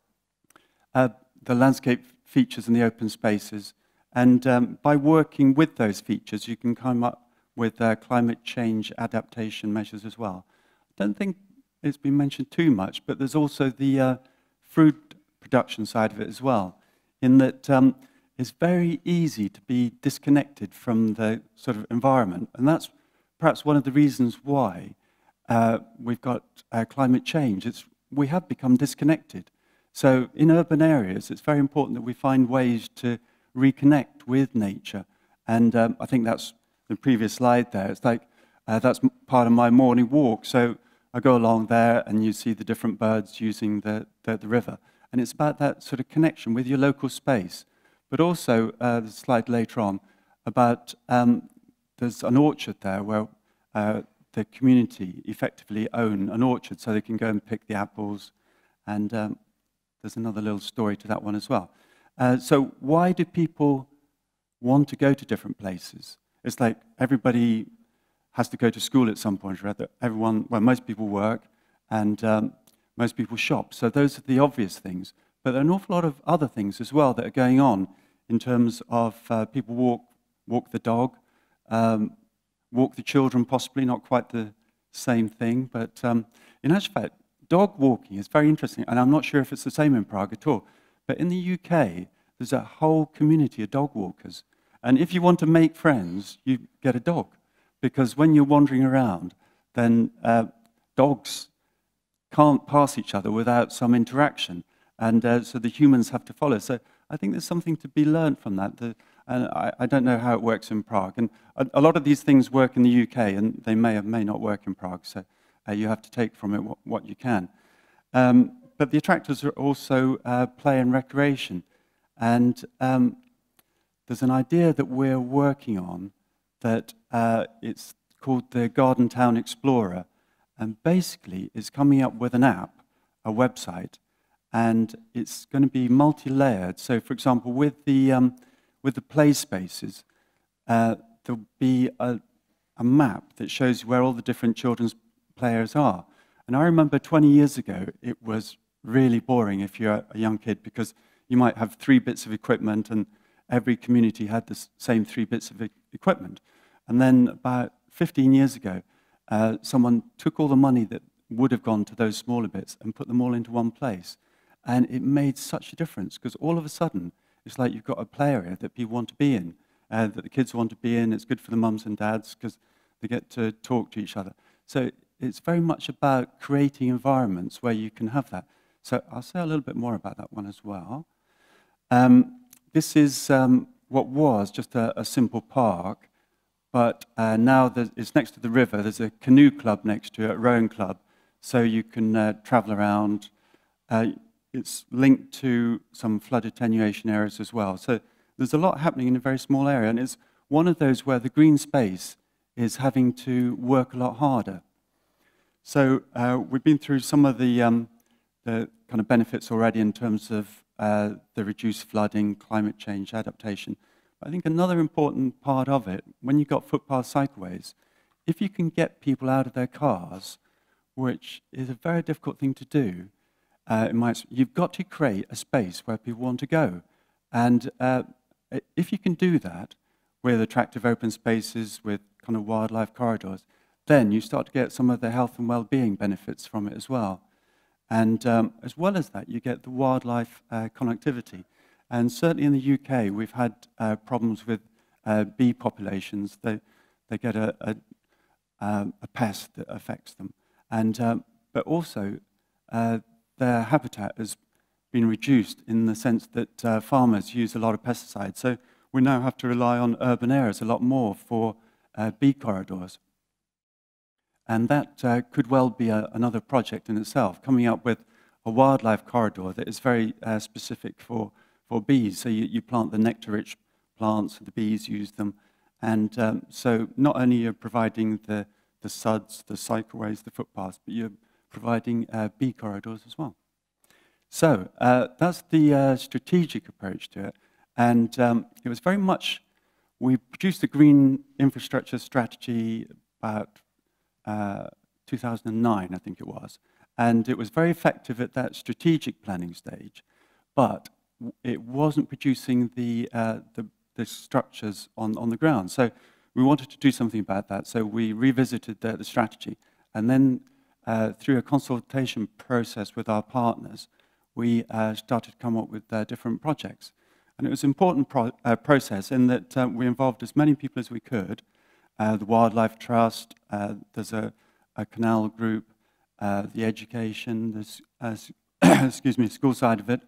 Uh, the landscape features and the open spaces. And um, by working with those features, you can come up with uh, climate change adaptation measures as well. I don't think it's been mentioned too much, but there's also the uh, fruit production side of it as well, in that um, it's very easy to be disconnected from the sort of environment. And that's perhaps one of the reasons why uh, we've got uh, climate change. It's, we have become disconnected. So in urban areas, it's very important that we find ways to reconnect with nature. And um, I think that's the previous slide there. It's like, uh, that's part of my morning walk. So I go along there and you see the different birds using the, the, the river. And it's about that sort of connection with your local space. But also, uh, the slide later on, about um, there's an orchard there where uh, the community effectively own an orchard so they can go and pick the apples. And um, there's another little story to that one as well. Uh, so why do people want to go to different places? It's like everybody has to go to school at some point, or rather everyone, well, most people work and um, most people shop. So those are the obvious things. But there are an awful lot of other things as well that are going on in terms of uh, people walk, walk the dog, um, walk the children, possibly, not quite the same thing. But um, in actual fact, dog walking is very interesting, and I'm not sure if it's the same in Prague at all. But in the U K, there's a whole community of dog walkers. And if you want to make friends, you get a dog. Because when you're wandering around, then uh, dogs can't pass each other without some interaction. And uh, so the humans have to follow. So I think there's something to be learned from that. The, and I, I don't know how it works in Prague. And a, a lot of these things work in the U K, and they may or may not work in Prague. So uh, you have to take from it what, what you can. Um, but the attractors are also uh, play and recreation. And um, there's an idea that we're working on that uh, it's called the Garden Town Explorer. And basically, it's coming up with an app, a website, and it's going to be multi-layered. So, for example, with the, um, with the play spaces, uh, there'll be a, a map that shows you where all the different children's players are. And I remember twenty years ago, it was really boring if you're a young kid, because you might have three bits of equipment, and every community had the same three bits of equipment. And then about fifteen years ago, uh, someone took all the money that would have gone to those smaller bits and put them all into one place. And it made such a difference, because all of a sudden, it's like you've got a play area that people want to be in, uh, that the kids want to be in. It's good for the mums and dads, because they get to talk to each other. So it's very much about creating environments where you can have that. So I'll say a little bit more about that one as well. Um, this is um, what was just a, a simple park, but uh, now it's next to the river. There's a canoe club next to it, a rowing club, so you can uh, travel around. Uh, it's linked to some flood attenuation areas as well. So there's a lot happening in a very small area, and it's one of those where the green space is having to work a lot harder. So uh, we've been through some of the, um, the kind of benefits already in terms of uh, the reduced flooding, climate change, adaptation. But I think another important part of it, when you've got footpath cycleways, if you can get people out of their cars, which is a very difficult thing to do, uh, in my, you've got to create a space where people want to go. And uh, if you can do that with attractive open spaces, with kind of wildlife corridors, then you start to get some of the health and well-being benefits from it as well. And um, as well as that, you get the wildlife uh, connectivity. And certainly in the U K, we've had uh, problems with uh, bee populations. They, they get a, a, um, a pest that affects them. And, um, but also, uh, their habitat has been reduced in the sense that uh, farmers use a lot of pesticides. So we now have to rely on urban areas a lot more for uh, bee corridors. And that uh, could well be a, another project in itself, coming up with a wildlife corridor that is very uh, specific for, for bees. So you, you plant the nectar-rich plants, the bees use them. And um, so not only are you providing the, the suds, the cycleways, the footpaths, but you're providing uh, bee corridors as well. So uh, that's the uh, strategic approach to it. And um, it was very much, we produced a green infrastructure strategy about uh, two thousand nine, I think it was. And it was very effective at that strategic planning stage, but it wasn't producing the, uh, the, the structures on, on the ground. So we wanted to do something about that. So we revisited the, the strategy. And then uh, through a consultation process with our partners, we uh, started to come up with uh, different projects. And it was an important pro uh, process in that uh, we involved as many people as we could. Uh, the Wildlife Trust, uh, there's a, a canal group, uh, the education, there's, uh, excuse me, school side of it.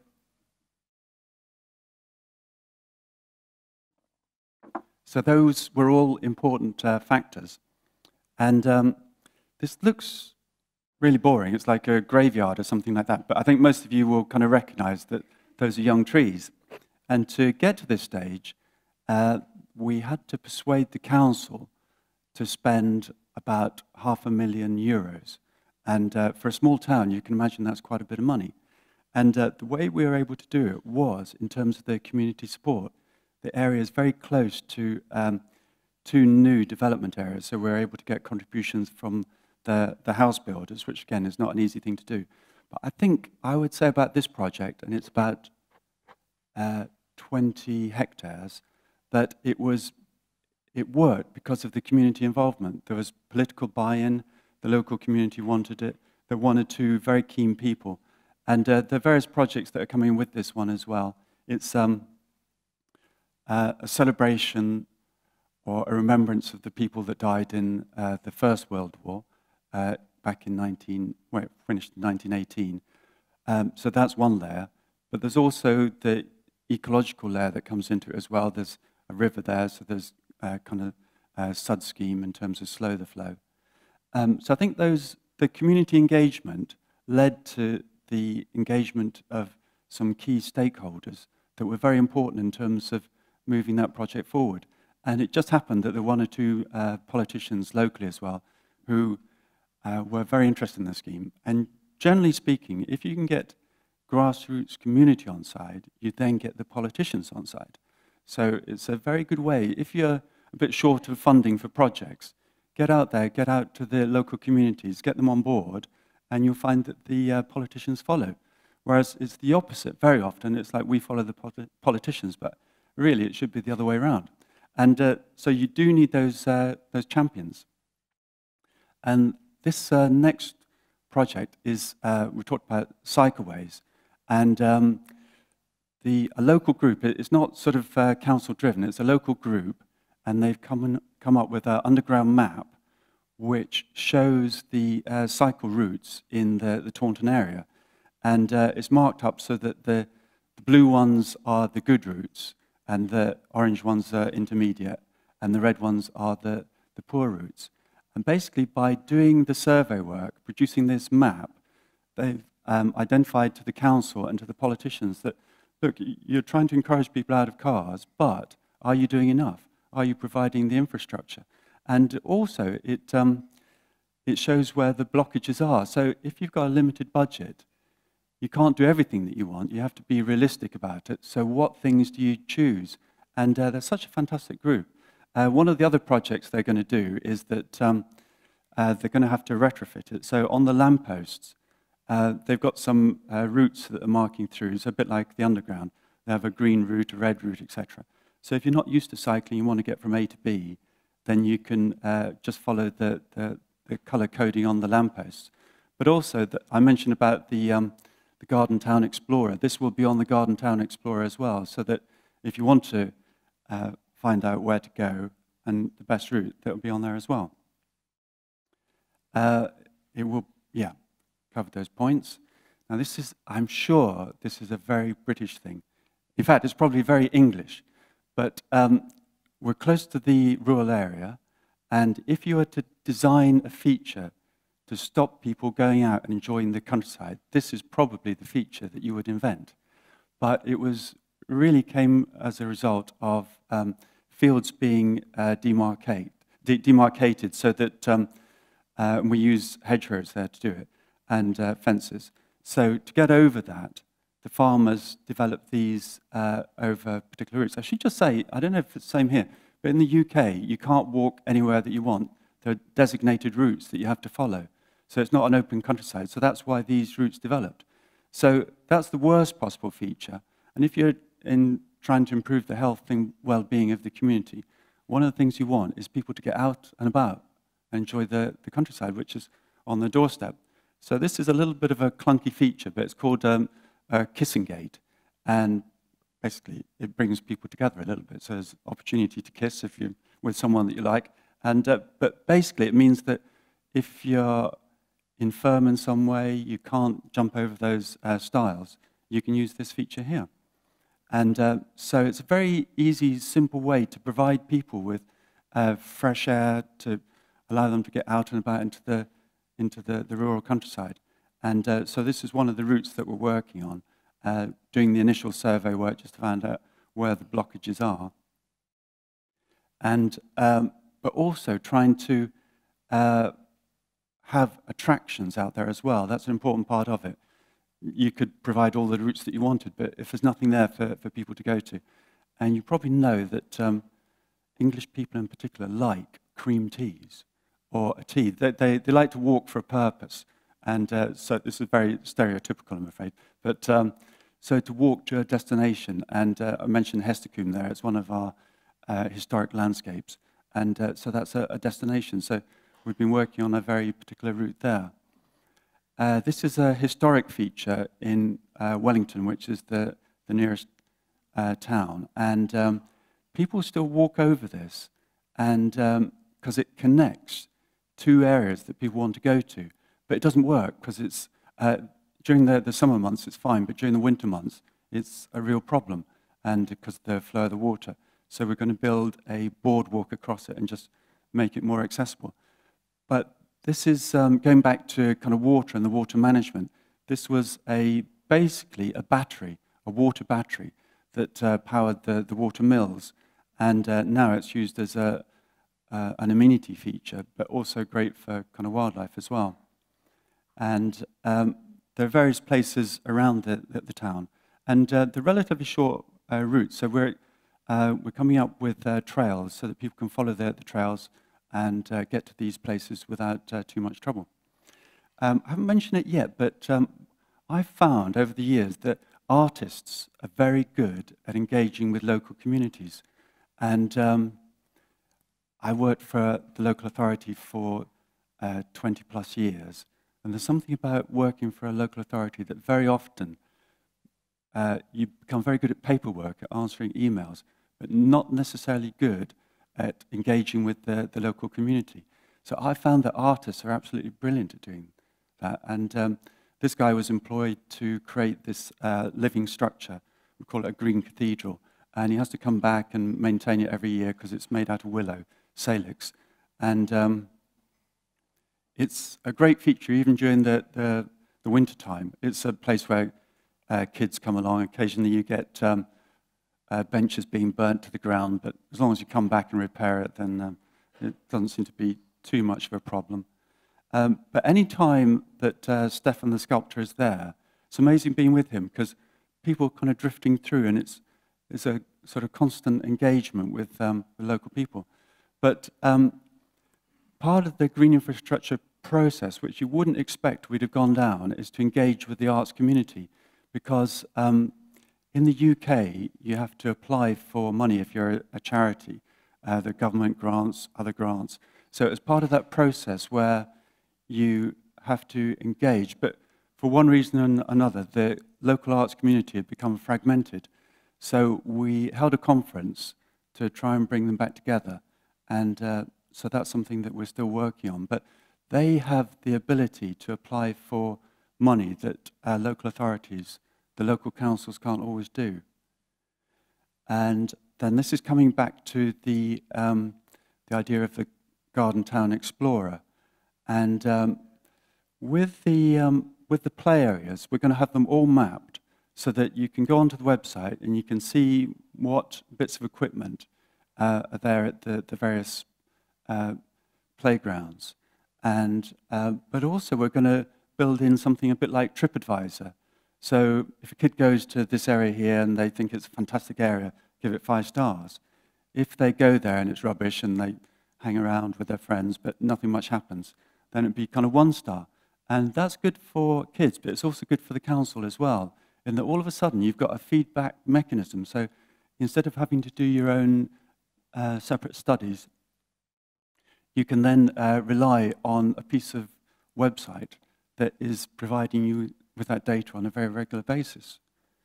So those were all important uh, factors. And um, this looks really boring. It's like a graveyard or something like that. But I think most of you will kind of recognize that those are young trees. And to get to this stage, uh, we had to persuade the council to spend about half a million euros. And uh, for a small town, you can imagine that's quite a bit of money. And uh, the way we were able to do it was, in terms of the community support, the area is very close to um, two new development areas. So we're able to get contributions from the, the house builders, which again is not an easy thing to do. But I think I would say about this project, and it's about uh, twenty hectares, that it was it worked because of the community involvement. There was political buy-in, the local community wanted it, there were one or two very keen people. And uh, there are various projects that are coming with this one as well. It's um, uh, a celebration or a remembrance of the people that died in uh, the First World War uh, back in nineteen, well, it finished in nineteen eighteen. Um, so that's one layer. But there's also the ecological layer that comes into it as well. There's a river there, so there's a kind of uh, sud scheme in terms of slow the flow. Um, so I think those, the community engagement led to the engagement of some key stakeholders that were very important in terms of moving that project forward. And it just happened that there were one or two uh, politicians locally as well who uh, were very interested in the scheme. And generally speaking, if you can get grassroots community on side, you then get the politicians on side. So it's a very good way. If you're a bit short of funding for projects, get out there, get out to the local communities, get them on board, and you'll find that the uh, politicians follow. Whereas it's the opposite. Very often it's like we follow the politi politicians, but really it should be the other way around. And uh, so you do need those, uh, those champions. And this uh, next project is, uh, we talked about cycleways, and um, the, a local group, it's not sort of uh, council-driven, it's a local group, and they've come, in, come up with an underground map which shows the uh, cycle routes in the, the Taunton area. And uh, it's marked up so that the, the blue ones are the good routes, and the orange ones are intermediate, and the red ones are the, the poor routes. And basically, by doing the survey work, producing this map, they've um, identified to the council and to the politicians that, look, you're trying to encourage people out of cars, but are you doing enough? Are you providing the infrastructure? And also, it, um, it shows where the blockages are. So if you've got a limited budget, you can't do everything that you want. You have to be realistic about it. So what things do you choose? And uh, they're such a fantastic group. Uh, one of the other projects they're going to do is that um, uh, they're going to have to retrofit it. So on the lampposts, uh, they've got some uh, routes that are marking through. It's a bit like the underground. They have a green route, a red route, et cetera. So if you're not used to cycling, you want to get from A to B, then you can uh, just follow the, the, the color coding on the lampposts. But also, the, I mentioned about the, um, the Garden Town Explorer. This will be on the Garden Town Explorer as well, so that if you want to uh, find out where to go and the best route, that will be on there as well. Uh, it will, yeah, cover those points. Now this is, I'm sure this is a very British thing. In fact, it's probably very English, but um, we're close to the rural area, and if you were to design a feature to stop people going out and enjoying the countryside, this is probably the feature that you would invent. But it was really came as a result of um, fields being uh, demarcate, de demarcated so that um, uh, we use hedgerows there to do it, and uh, fences. So to get over that, the farmers developed these uh, over particular routes. I should just say, I don't know if it's the same here, but in the U K, you can't walk anywhere that you want. There are designated routes that you have to follow. So it's not an open countryside. So that's why these routes developed. So that's the worst possible feature. And if you're in trying to improve the health and well-being of the community, one of the things you want is people to get out and about and enjoy the, the countryside, which is on the doorstep. So this is a little bit of a clunky feature, but it's called um, a kissing gate. And basically, it brings people together a little bit. So there's opportunity to kiss if you're with someone that you like. And, uh, but basically, it means that if you're infirm in some way, you can't jump over those uh, stiles, you can use this feature here. And uh, so it's a very easy, simple way to provide people with uh, fresh air, to allow them to get out and about into the, into the, the rural countryside. And uh, so this is one of the routes that we're working on, uh, doing the initial survey work just to find out where the blockages are. And, um, but also trying to uh, have attractions out there as well. That's an important part of it. You could provide all the routes that you wanted, but if there's nothing there for, for people to go to, and you probably know that um, English people in particular like cream teas or a tea. They, they, they like to walk for a purpose, and uh, so this is very stereotypical, I'm afraid. But um, so to walk to a destination, and uh, I mentioned Hestercombe there, it's one of our uh, historic landscapes, and uh, so that's a, a destination. So we've been working on a very particular route there. Uh, this is a historic feature in uh, Wellington, which is the, the nearest uh, town. And um, people still walk over this, and because um, it connects two areas that people want to go to. But it doesn't work, because it's uh, during the, the summer months, it's fine, but during the winter months, it's a real problem, and because of the flow of the water. So we're going to build a boardwalk across it and just make it more accessible. But this is um, going back to kind of water and the water management. This was a basically a battery, a water battery that uh, powered the, the water mills, and uh, now it's used as a, uh, an amenity feature, but also great for kind of wildlife as well. And um, there are various places around the, the, the town, and uh, the relatively short uh, route. So we're uh, we're coming up with uh, trails so that people can follow the, the trails and uh, get to these places without uh, too much trouble. Um, I haven't mentioned it yet, but um, I've found over the years that artists are very good at engaging with local communities. And um, I worked for the local authority for uh, twenty plus years. And there's something about working for a local authority that very often uh, you become very good at paperwork, at answering emails, but not necessarily good at engaging with the, the local community. So I found that artists are absolutely brilliant at doing that. And um, this guy was employed to create this uh, living structure. We call it a green cathedral. And he has to come back and maintain it every year because it's made out of willow, salix. And um, it's a great feature even during the, the, the winter time. It's a place where uh, kids come along. Occasionally you get um, uh, benches being burnt to the ground, but as long as you come back and repair it, then um, it doesn't seem to be too much of a problem. Um, but any time that uh, Stefan the sculptor is there, it's amazing being with him because people are kind of drifting through, and it's, it's a sort of constant engagement with um, the local people. But um, part of the green infrastructure process, which you wouldn't expect we'd have gone down, is to engage with the arts community. Because um, in the U K, you have to apply for money if you're a, a charity, uh, the government grants, other grants. So it's part of that process where you have to engage. But for one reason or another, the local arts community had become fragmented. So we held a conference to try and bring them back together. And uh, so that's something that we're still working on. But they have the ability to apply for money that uh, local authorities, the local councils can't always do. And then this is coming back to the, um, the idea of the Garden Town Explorer. And um, with, the, um, with the play areas, we're going to have them all mapped so that you can go onto the website and you can see what bits of equipment uh, are there at the, the various uh, playgrounds. And, uh, but also we're going to build in something a bit like TripAdvisor. So if a kid goes to this area here and they think it's a fantastic area, give it five stars. If they go there and it's rubbish and they hang around with their friends but nothing much happens, then it'd be kind of one star. And that's good for kids, but it's also good for the council as well, in that all of a sudden you've got a feedback mechanism. So instead of having to do your own uh, separate studies, you can then uh, rely on a piece of website that is providing you with that data on a very regular basis.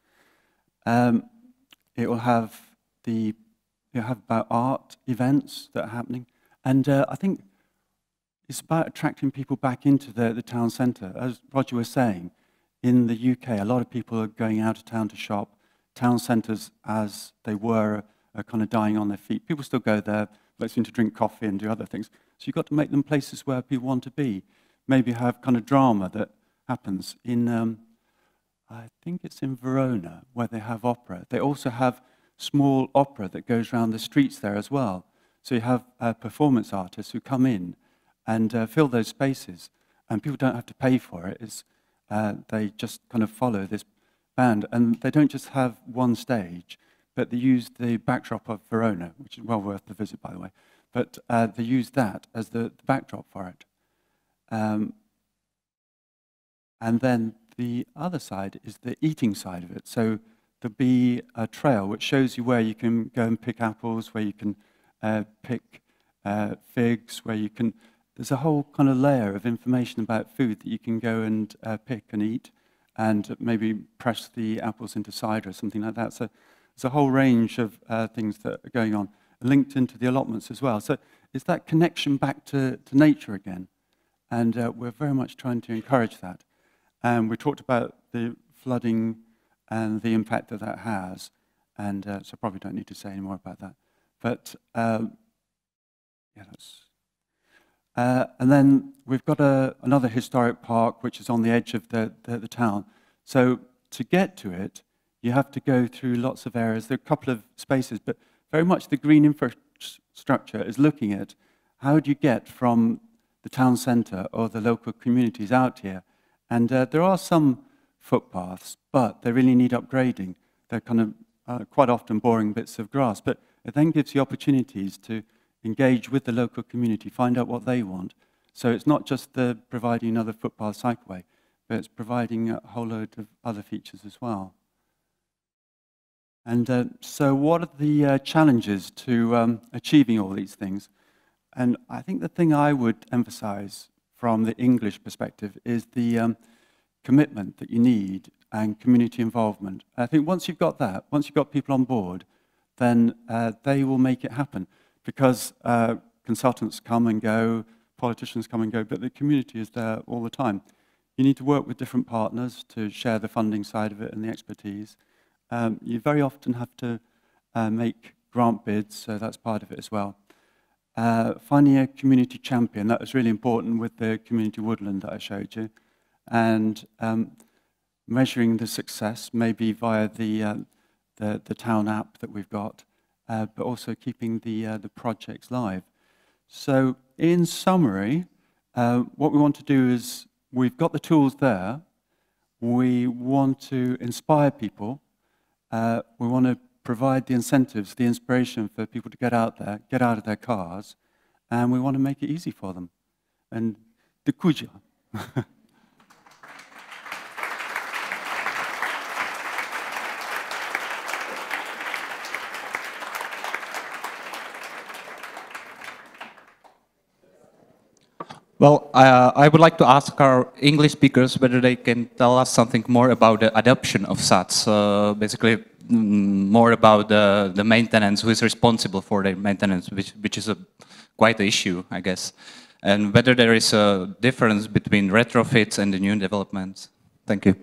Um, it will have the, you'll have about art events that are happening. And uh, I think it's about attracting people back into the, the town centre. As Roger was saying, in the U K, a lot of people are going out of town to shop. Town centres, as they were, are kind of dying on their feet. People still go there, they seem to drink coffee and do other things. So you've got to make them places where people want to be. Maybe have kind of drama that happens in, um, I think it's in Verona, where they have opera. They also have small opera that goes around the streets there as well. So you have uh, performance artists who come in and uh, fill those spaces. And people don't have to pay for it. It's, uh, they just kind of follow this band. And they don't just have one stage, but they use the backdrop of Verona, which is well worth the visit, by the way. But uh, they use that as the, the backdrop for it. Um, and then the other side is the eating side of it. So there'll be a trail which shows you where you can go and pick apples, where you can uh, pick uh, figs, where you can... There's a whole kind of layer of information about food that you can go and uh, pick and eat, and maybe press the apples into cider or something like that. So there's a whole range of uh, things that are going on, linked into the allotments as well. So it's that connection back to, to nature again. And uh, we're very much trying to encourage that. And we talked about the flooding and the impact that that has. And uh, so I probably don't need to say any more about that. But um, yeah, that's... Uh, and then we've got a, another historic park which is on the edge of the, the, the town. So to get to it, you have to go through lots of areas. There are a couple of spaces, but very much the green infrastructure is looking at how do you get from the town centre or the local communities out here. And uh, there are some footpaths, but they really need upgrading. They're kind of uh, quite often boring bits of grass, but it then gives you opportunities to engage with the local community, find out what they want. So it's not just the providing another footpath cycleway, but it's providing a whole load of other features as well. And uh, so what are the uh, challenges to um, achieving all these things? And I think the thing I would emphasize from the English perspective is the um, commitment that you need and community involvement. I think once you've got that, once you've got people on board, then uh, they will make it happen, because uh, consultants come and go, politicians come and go, but the community is there all the time. You need to work with different partners to share the funding side of it and the expertise. Um, you very often have to uh, make grant bids, so that's part of it as well. Uh, finding a community champion, that was really important with the community woodland that I showed you. And um, measuring the success, maybe via the, uh, the, the town app that we've got, uh, but also keeping the, uh, the projects live. So in summary, uh, what we want to do is, we've got the tools there. We want to inspire people. Uh, we want to provide the incentives, the inspiration for people to get out there, get out of their cars, and we want to make it easy for them. And the kuja. Well, uh, I would like to ask our English speakers whether they can tell us something more about the adoption of S A Ts, uh, basically mm, more about the, the maintenance, who is responsible for the maintenance, which, which is a, quite an issue, I guess, and whether there is a difference between retrofits and the new developments. Thank you.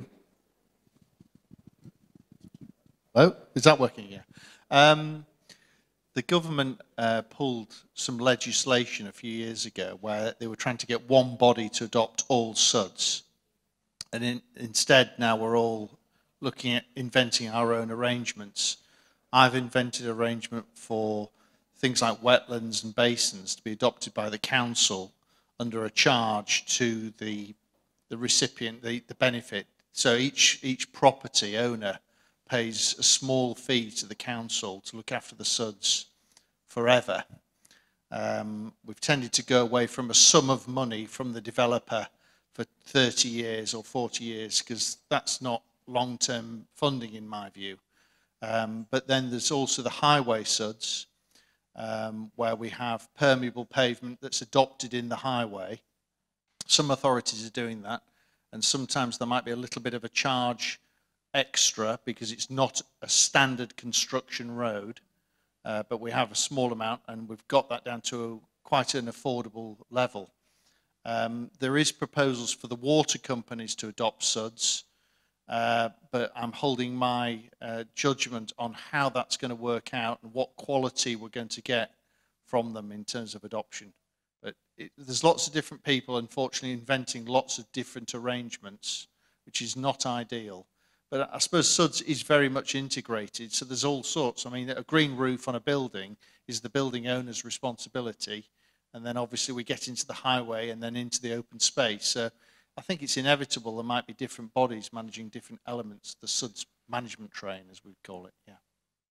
Hello, is that working? Yeah. Um, The government uh, pulled some legislation a few years ago where they were trying to get one body to adopt all S U Ds. And in, instead, now we're all looking at inventing our own arrangements. I've invented an arrangement for things like wetlands and basins to be adopted by the council under a charge to the, the recipient, the, the benefit. So each, each property owner pays a small fee to the council to look after the S U Ds forever. Um, we've tended to go away from a sum of money from the developer for thirty years or forty years, because that's not long-term funding in my view. Um, but then there's also the highway S U Ds, um, where we have permeable pavement that's adopted in the highway. Some authorities are doing that, and sometimes there might be a little bit of a charge extra because it's not a standard construction road, uh, but we have a small amount, and we've got that down to a, quite an affordable level. Um, there is proposals for the water companies to adopt S U Ds, uh, but I'm holding my uh, judgment on how that's going to work out and what quality we're going to get from them in terms of adoption. But it, there's lots of different people, unfortunately, inventing lots of different arrangements, which is not ideal. But I suppose S U Ds is very much integrated, so there's all sorts. I mean, a green roof on a building is the building owner's responsibility, and then obviously we get into the highway and then into the open space. So I think it's inevitable there might be different bodies managing different elements, the S U Ds management train, as we'd call it, yeah.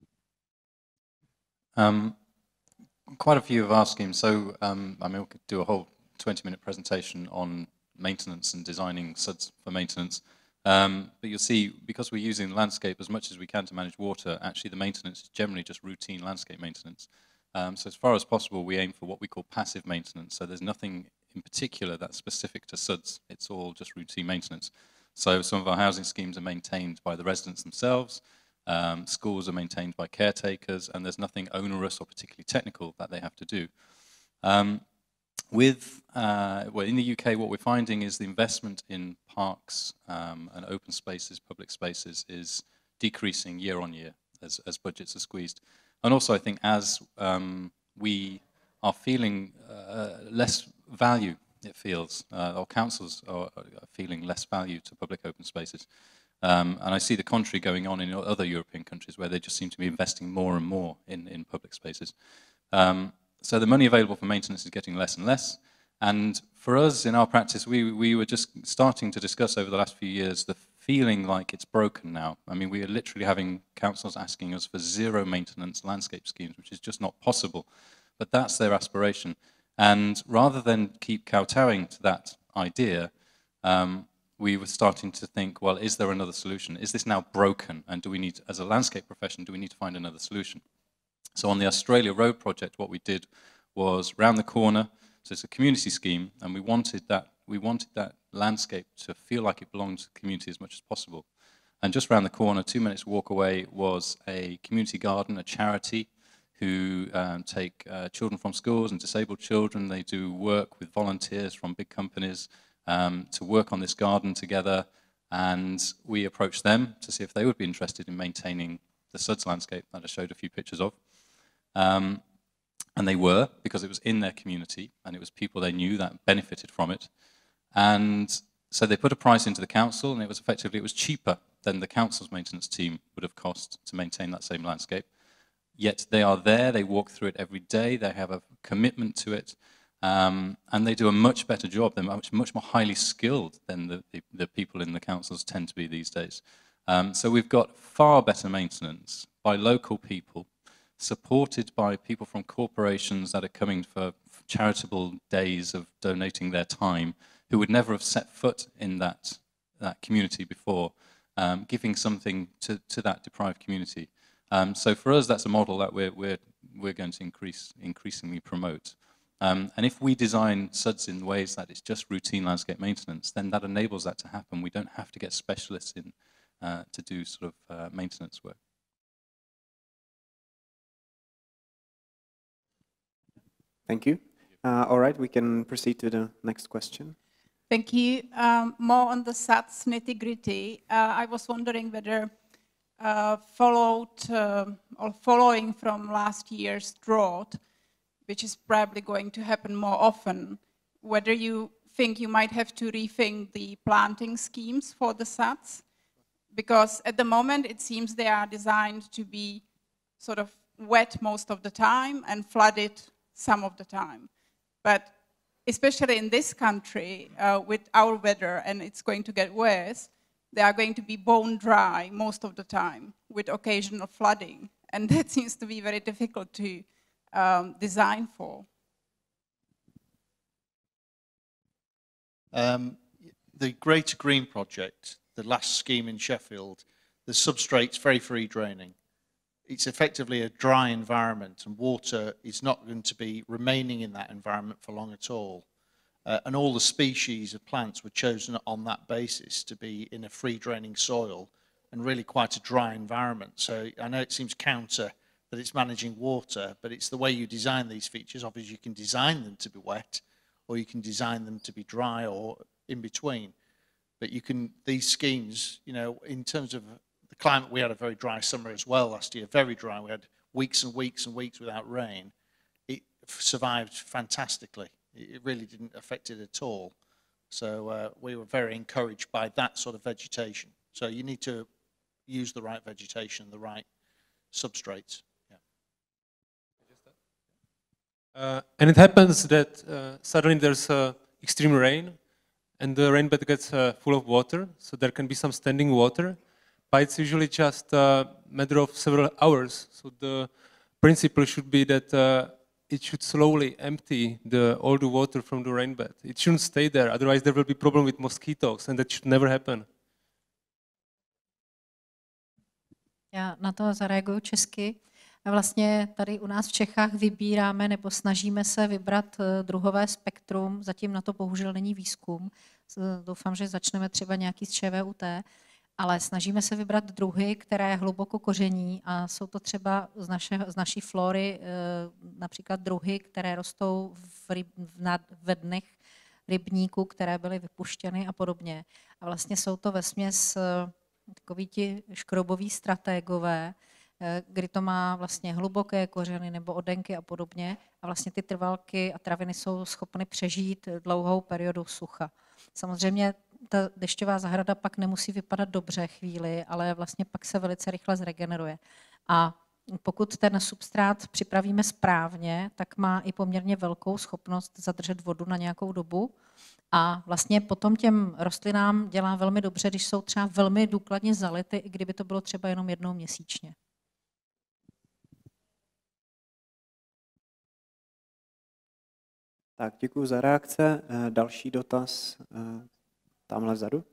Um, quite a few of our schemes, so um, I mean, we could do a whole twenty minute presentation on maintenance and designing S U Ds for maintenance. Um, but you'll see, because we're using landscape as much as we can to manage water, actually the maintenance is generally just routine landscape maintenance. Um, so as far as possible, we aim for what we call passive maintenance. So there's nothing in particular that's specific to S U Ds. It's all just routine maintenance. So some of our housing schemes are maintained by the residents themselves. Um, schools are maintained by caretakers, and there's nothing onerous or particularly technical that they have to do. Um, With, uh, well, in the U K, what we're finding is the investment in parks um, and open spaces, public spaces, is decreasing year on year as, as budgets are squeezed. And also, I think, as um, we are feeling uh, less value, it feels, uh, or councils are, are feeling less value to public open spaces. Um, and I see the contrary going on in other European countries, where they just seem to be investing more and more in, in public spaces. Um, So the money available for maintenance is getting less and less. And for us, in our practice, we, we were just starting to discuss over the last few years the feeling like it's broken now. I mean, we are literally having councils asking us for zero maintenance landscape schemes, which is just not possible. But that's their aspiration. And rather than keep kowtowing to that idea, um, we were starting to think, well, is there another solution? Is this now broken? And do we need, as a landscape profession, do we need to find another solution? So on the Australia Road project, what we did was round the corner, so it's a community scheme, and we wanted that we wanted that landscape to feel like it belonged to the community as much as possible. And just around the corner, two minutes walk away, was a community garden, a charity, who um, take uh, children from schools and disabled children. They do work with volunteers from big companies um, to work on this garden together. And we approached them to see if they would be interested in maintaining the Suds landscape that I showed a few pictures of. Um, and they were, because it was in their community, and it was people they knew that benefited from it. And so they put a price into the council, and it was effectively, it was cheaper than the council's maintenance team would have cost to maintain that same landscape. Yet they are there, they walk through it every day, they have a commitment to it, um, and they do a much better job. They're much, much more highly skilled than the, the, the people in the councils tend to be these days. Um, so we've got far better maintenance by local people, supported by people from corporations that are coming for charitable days of donating their time, who would never have set foot in that, that community before, um, giving something to, to that deprived community. Um, so for us, that's a model that we're, we're, we're going to increase, increasingly promote. Um, and if we design Suds in ways that it's just routine landscape maintenance, then that enables that to happen. We don't have to get specialists in uh, to do sort of uh, maintenance work. Thank you. Uh, all right, we can proceed to the next question. Thank you. Um, more on the Suds nitty-gritty. Uh, I was wondering whether uh, followed uh, or following from last year's drought, which is probably going to happen more often, whether you think you might have to rethink the planting schemes for the Suds, because at the moment it seems they are designed to be sort of wet most of the time and flooded some of the time. But especially in this country, uh, with our weather, and it's going to get worse, they are going to be bone dry most of the time with occasional flooding. And that seems to be very difficult to um, design for. Um, the Greater Green Project, the last scheme in Sheffield, the substrate's very free draining. It's effectively a dry environment, and water is not going to be remaining in that environment for long at all. Uh, and all the species of plants were chosen on that basis to be in a free draining soil and really quite a dry environment. So I know it seems counter that it's managing water, but it's the way you design these features. Obviously you can design them to be wet, or you can design them to be dry, or in between. But you can, these schemes, you know, in terms of the climate, we had a very dry summer as well last year, very dry. We had weeks and weeks and weeks without rain. It survived fantastically. It really didn't affect it at all. So uh, we were very encouraged by that sort of vegetation. So you need to use the right vegetation, the right substrates. Yeah. Uh, and it happens that uh, suddenly there's uh, extreme rain, and the rainbed gets uh, full of water, so there can be some standing water. But it's usually just a matter of several hours. So the principle should be that uh, it should slowly empty the, all the water from the rainbed. It shouldn't stay there, otherwise there will be problem with mosquitoes, and that should never happen. Já na to zareaguju česky. Vlastně tady u nás v Čechách vybíráme nebo snažíme se vybrat druhové spektrum. Zatím na to bohužel není výzkum. Doufám, že začneme třeba nějaký z ČVUT. Ale snažíme se vybrat druhy, které hluboko koření, a jsou to třeba z, naše, z naší flory například druhy, které rostou v, ryb, v, ve dnech rybníků, které byly vypuštěny a podobně. A vlastně jsou to vesměs takoví ti škroboví stratégové, kdy to má vlastně hluboké kořeny nebo oddenky a podobně. A vlastně ty trvalky a traviny jsou schopny přežít dlouhou periodu sucha. Samozřejmě ta dešťová zahrada pak nemusí vypadat dobře chvíli, ale vlastně pak se velice rychle zregeneruje. A pokud ten substrát připravíme správně, tak má i poměrně velkou schopnost zadržet vodu na nějakou dobu. A vlastně potom těm rostlinám dělá velmi dobře, když jsou třeba velmi důkladně zality, i kdyby to bylo třeba jenom jednou měsíčně. Tak, děkuji za reakce. Další dotaz tamhle vzadu.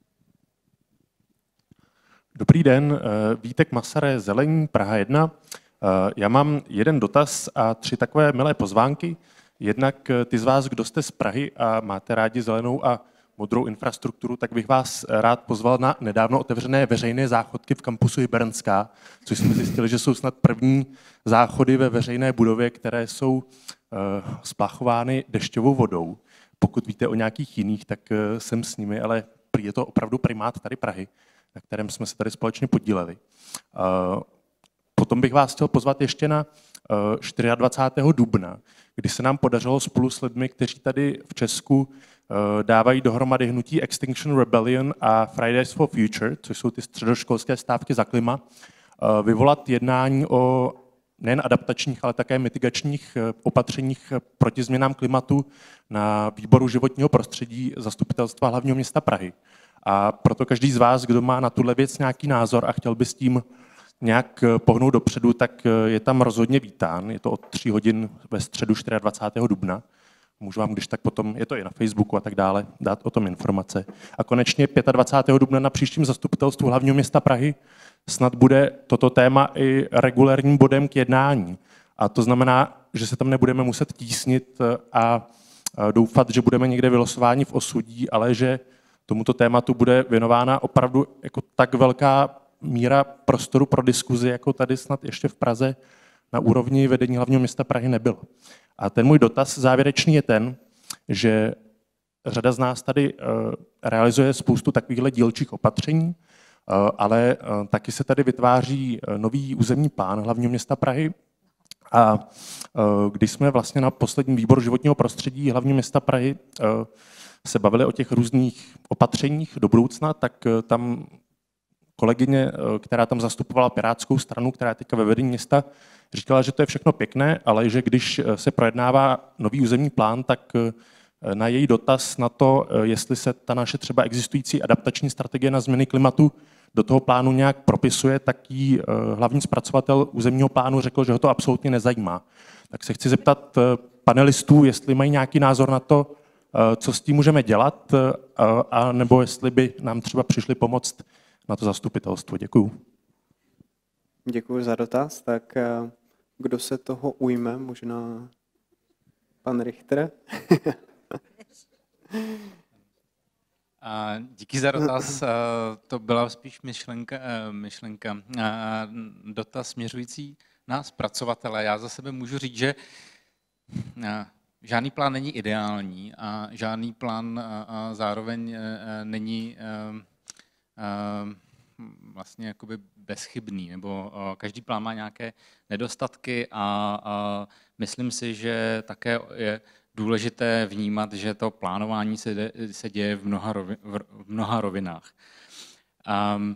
Dobrý den, Vítek Masaré, Zelení, Praha jedna. Já mám jeden dotaz a tři takové milé pozvánky. Jednak ty z vás, kdo jste z Prahy a máte rádi zelenou a modrou infrastrukturu, tak bych vás rád pozval na nedávno otevřené veřejné záchodky v kampusu Hybernská, což jsme zjistili, že jsou snad první záchody ve veřejné budově, které jsou uh, splachovány dešťovou vodou. Pokud víte o nějakých jiných, tak uh, jsem s nimi, ale je to opravdu primát tady Prahy, na kterém jsme se tady společně podíleli. Uh, potom bych vás chtěl pozvat ještě na uh, dvacátého čtvrtého dubna, kdy se nám podařilo spolu s lidmi, kteří tady v Česku dávají dohromady hnutí Extinction Rebellion a Fridays for Future, což jsou ty středoškolské stávky za klima, vyvolat jednání o nejen adaptačních, ale také mitigačních opatřeních proti změnám klimatu na výboru životního prostředí Zastupitelstva hlavního města Prahy. A proto každý z vás, kdo má na tuhle věc nějaký názor a chtěl by s tím nějak pohnout dopředu, tak je tam rozhodně vítán. Je to od tří hodin ve středu dvacátého čtvrtého dubna. Můžu vám, když tak potom, je to i na Facebooku a tak dále, dát o tom informace. A konečně dvacátého pátého dubna na příštím zastupitelstvu hlavního města Prahy snad bude toto téma i regulérním bodem k jednání. A to znamená, že se tam nebudeme muset tísnit a doufat, že budeme někde vylosováni v osudí, ale že tomuto tématu bude věnována opravdu jako tak velká míra prostoru pro diskuzi, jako tady snad ještě v Praze na úrovni vedení hlavního města Prahy nebylo. A ten můj dotaz závěrečný je ten, že řada z nás tady realizuje spoustu takovýchhle dílčích opatření, ale taky se tady vytváří nový územní plán hlavního města Prahy. A když jsme vlastně na posledním výboru životního prostředí hlavního města Prahy se bavili o těch různých opatřeních do budoucna, tak tam kolegyně, která tam zastupovala Pirátskou stranu, která je teďka ve vedení města, říkala, že to je všechno pěkné, ale že když se projednává nový územní plán, tak na její dotaz na to, jestli se ta naše třeba existující adaptační strategie na změny klimatu do toho plánu nějak propisuje, tak jí hlavní zpracovatel územního plánu řekl, že ho to absolutně nezajímá. Tak se chci zeptat panelistů, jestli mají nějaký názor na to, co s tím můžeme dělat, a nebo jestli by nám třeba přišli pomoct na to zastupitelstvo. Děkuju. Děkuji za dotaz. Tak kdo se toho ujme? Možná pan Richter? Díky za dotaz. To byla spíš myšlenka, myšlenka dotaz směřující na zpracovatele. Já za sebe můžu říct, že žádný plán není ideální a žádný plán zároveň není vlastně jakoby bezchybný, nebo každý plán má nějaké nedostatky a myslím si, že také je důležité vnímat, že to plánování se, de, se děje v mnoha, rovi, v mnoha rovinách. Um,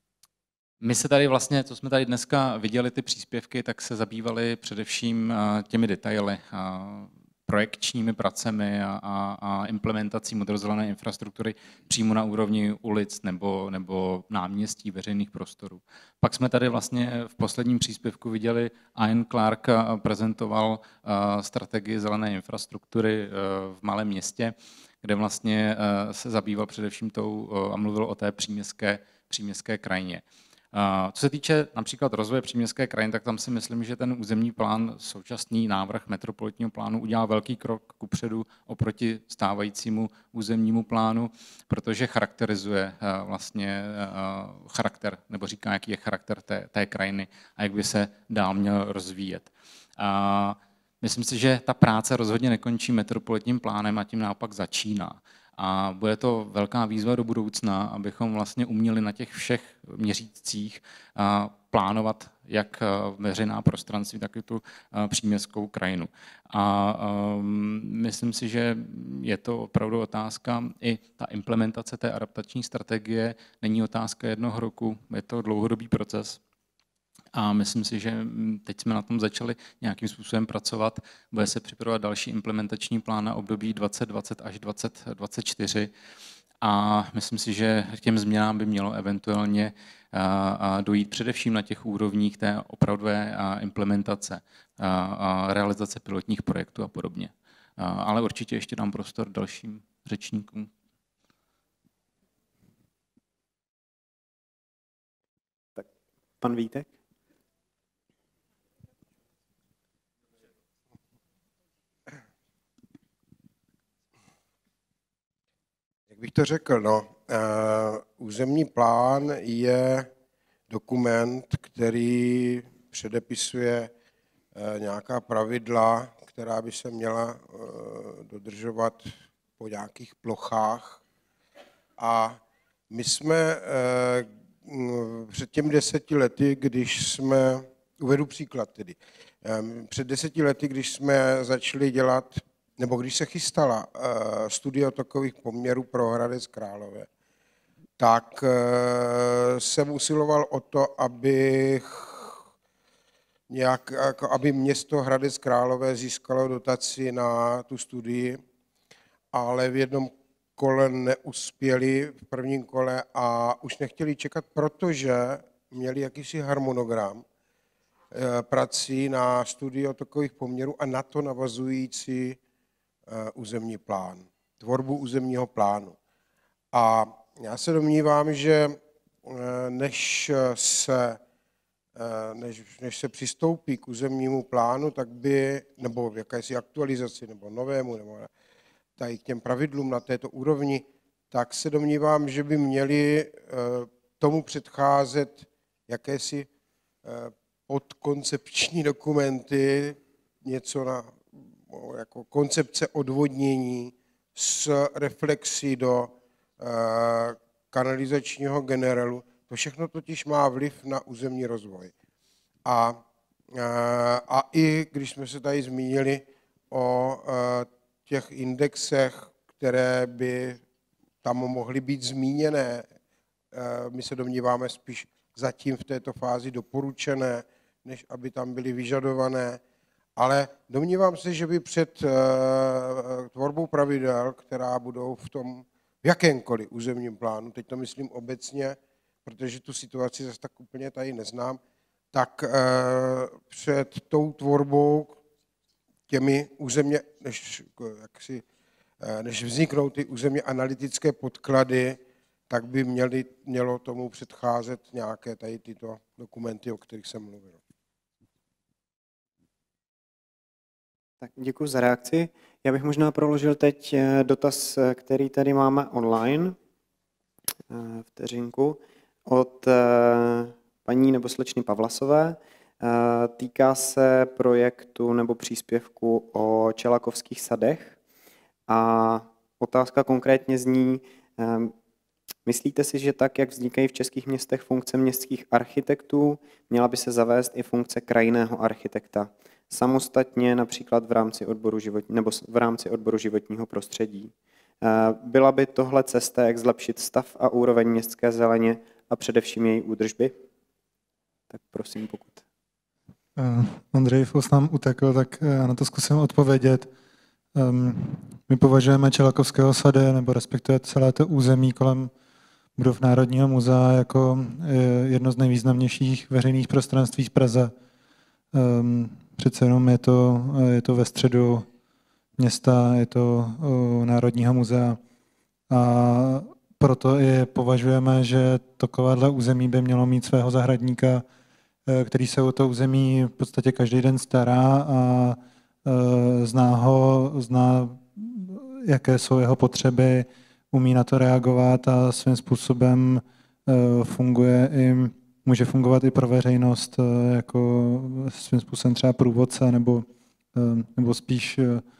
my se tady vlastně, co jsme tady dneska viděli, ty příspěvky, tak se zabývaly především uh, těmi detaily, uh, projekčními pracemi a, a, a implementací modernizované infrastruktury přímo na úrovni ulic nebo, nebo náměstí veřejných prostorů. Pak jsme tady vlastně v posledním příspěvku viděli, Ian Clark prezentoval uh, strategii zelené infrastruktury uh, v malém městě, kde vlastně uh, se zabýval především tou uh, a mluvil o té příměstské, příměstské krajině. Co se týče například rozvoje příměstské krajiny, tak tam si myslím, že ten územní plán, současný návrh metropolitního plánu udělal velký krok kupředu oproti stávajícímu územnímu plánu, protože charakterizuje vlastně charakter, nebo říká, jaký je charakter té, té krajiny a jak by se dál měl rozvíjet. A myslím si, že ta práce rozhodně nekončí metropolitním plánem a tím naopak začíná. A bude to velká výzva do budoucna, abychom vlastně uměli na těch všech měřících plánovat jak veřejná prostranství, tak i tu příměstskou krajinu. A um, myslím si, že je to opravdu otázka, i ta implementace té adaptační strategie není otázka jednoho roku, je to dlouhodobý proces. A myslím si, že teď jsme na tom začali nějakým způsobem pracovat. Bude se připravovat další implementační plán na období dvacet dvacet až dvacet dvacet čtyři. A myslím si, že k těm změnám by mělo eventuálně dojít především na těch úrovních té opravdové implementace, realizace pilotních projektů a podobně. Ale určitě ještě dám prostor dalším řečníkům. Tak pan Vítek? to řekl? No, uh, územní plán je dokument, který předepisuje uh, nějaká pravidla, která by se měla uh, dodržovat po nějakých plochách. A my jsme uh, před těmi deseti lety, když jsme, uvedu příklad tedy, um, před deseti lety, když jsme začali dělat, nebo když se chystala uh, studie tokových poměrů pro Hradec Králové, tak uh, jsem usiloval o to, aby, nějak, jako, aby město Hradec Králové získalo dotaci na tu studii, ale v jednom kole neuspěli, v prvním kole, a už nechtěli čekat, protože měli jakýsi harmonogram uh, prací na studii takových poměrů a na to navazující územní plán, tvorbu územního plánu. A já se domnívám, že než se, než, než se přistoupí k územnímu plánu, tak by, nebo v jakési aktualizaci, nebo novému, nebo tady k těm pravidlům na této úrovni, tak se domnívám, že by měli tomu předcházet jakési podkoncepční dokumenty, něco na jako koncepce odvodnění s reflexí do uh, kanalizačního generelu. To všechno totiž má vliv na územní rozvoj. A, uh, a i když jsme se tady zmínili o uh, těch indexech, které by tam mohly být zmíněné, uh, my se domníváme spíš zatím v této fázi doporučené, než aby tam byly vyžadované. Ale domnívám se, že by před uh, tvorbou pravidel, která budou v tom v jakémkoliv územním plánu, teď to myslím obecně, protože tu situaci zase tak úplně tady neznám, tak uh, před tou tvorbou těmi územně, než, jaksi, uh, než vzniknou ty územně analytické podklady, tak by měly, mělo tomu předcházet nějaké tady tyto dokumenty, o kterých jsem mluvil. Tak děkuji za reakci. Já bych možná proložil teď dotaz, který tady máme online, vteřinku, od paní nebo slečny Pavlasové. Týká se projektu nebo příspěvku o čelakovských sadech. A otázka konkrétně zní, myslíte si, že tak, jak vznikají v českých městech funkce městských architektů, měla by se zavést i funkce krajinného architekta? Samostatně například v rámci odboru, život, nebo v rámci odboru životního prostředí. Byla by tohle cesta, jak zlepšit stav a úroveň městské zeleně a především její údržby? Tak prosím, pokud. Uh, Ondřej Fos nám utekl, tak já na to zkusím odpovědět. Um, my považujeme Čelakovského sady, nebo respektive celé to území kolem budov Národního muzea jako jedno z nejvýznamnějších veřejných prostranství v Praze. Um, Přece jenom je to, je to ve středu města, je to uh, Národního muzea. A proto i považujeme, že takovéhle území by mělo mít svého zahradníka, který se o to území v podstatě každý den stará a uh, zná ho, zná, jaké jsou jeho potřeby, umí na to reagovat a svým způsobem uh, funguje i může fungovat i pro veřejnost jako svým způsobem třeba průvodce, nebo, nebo spíš,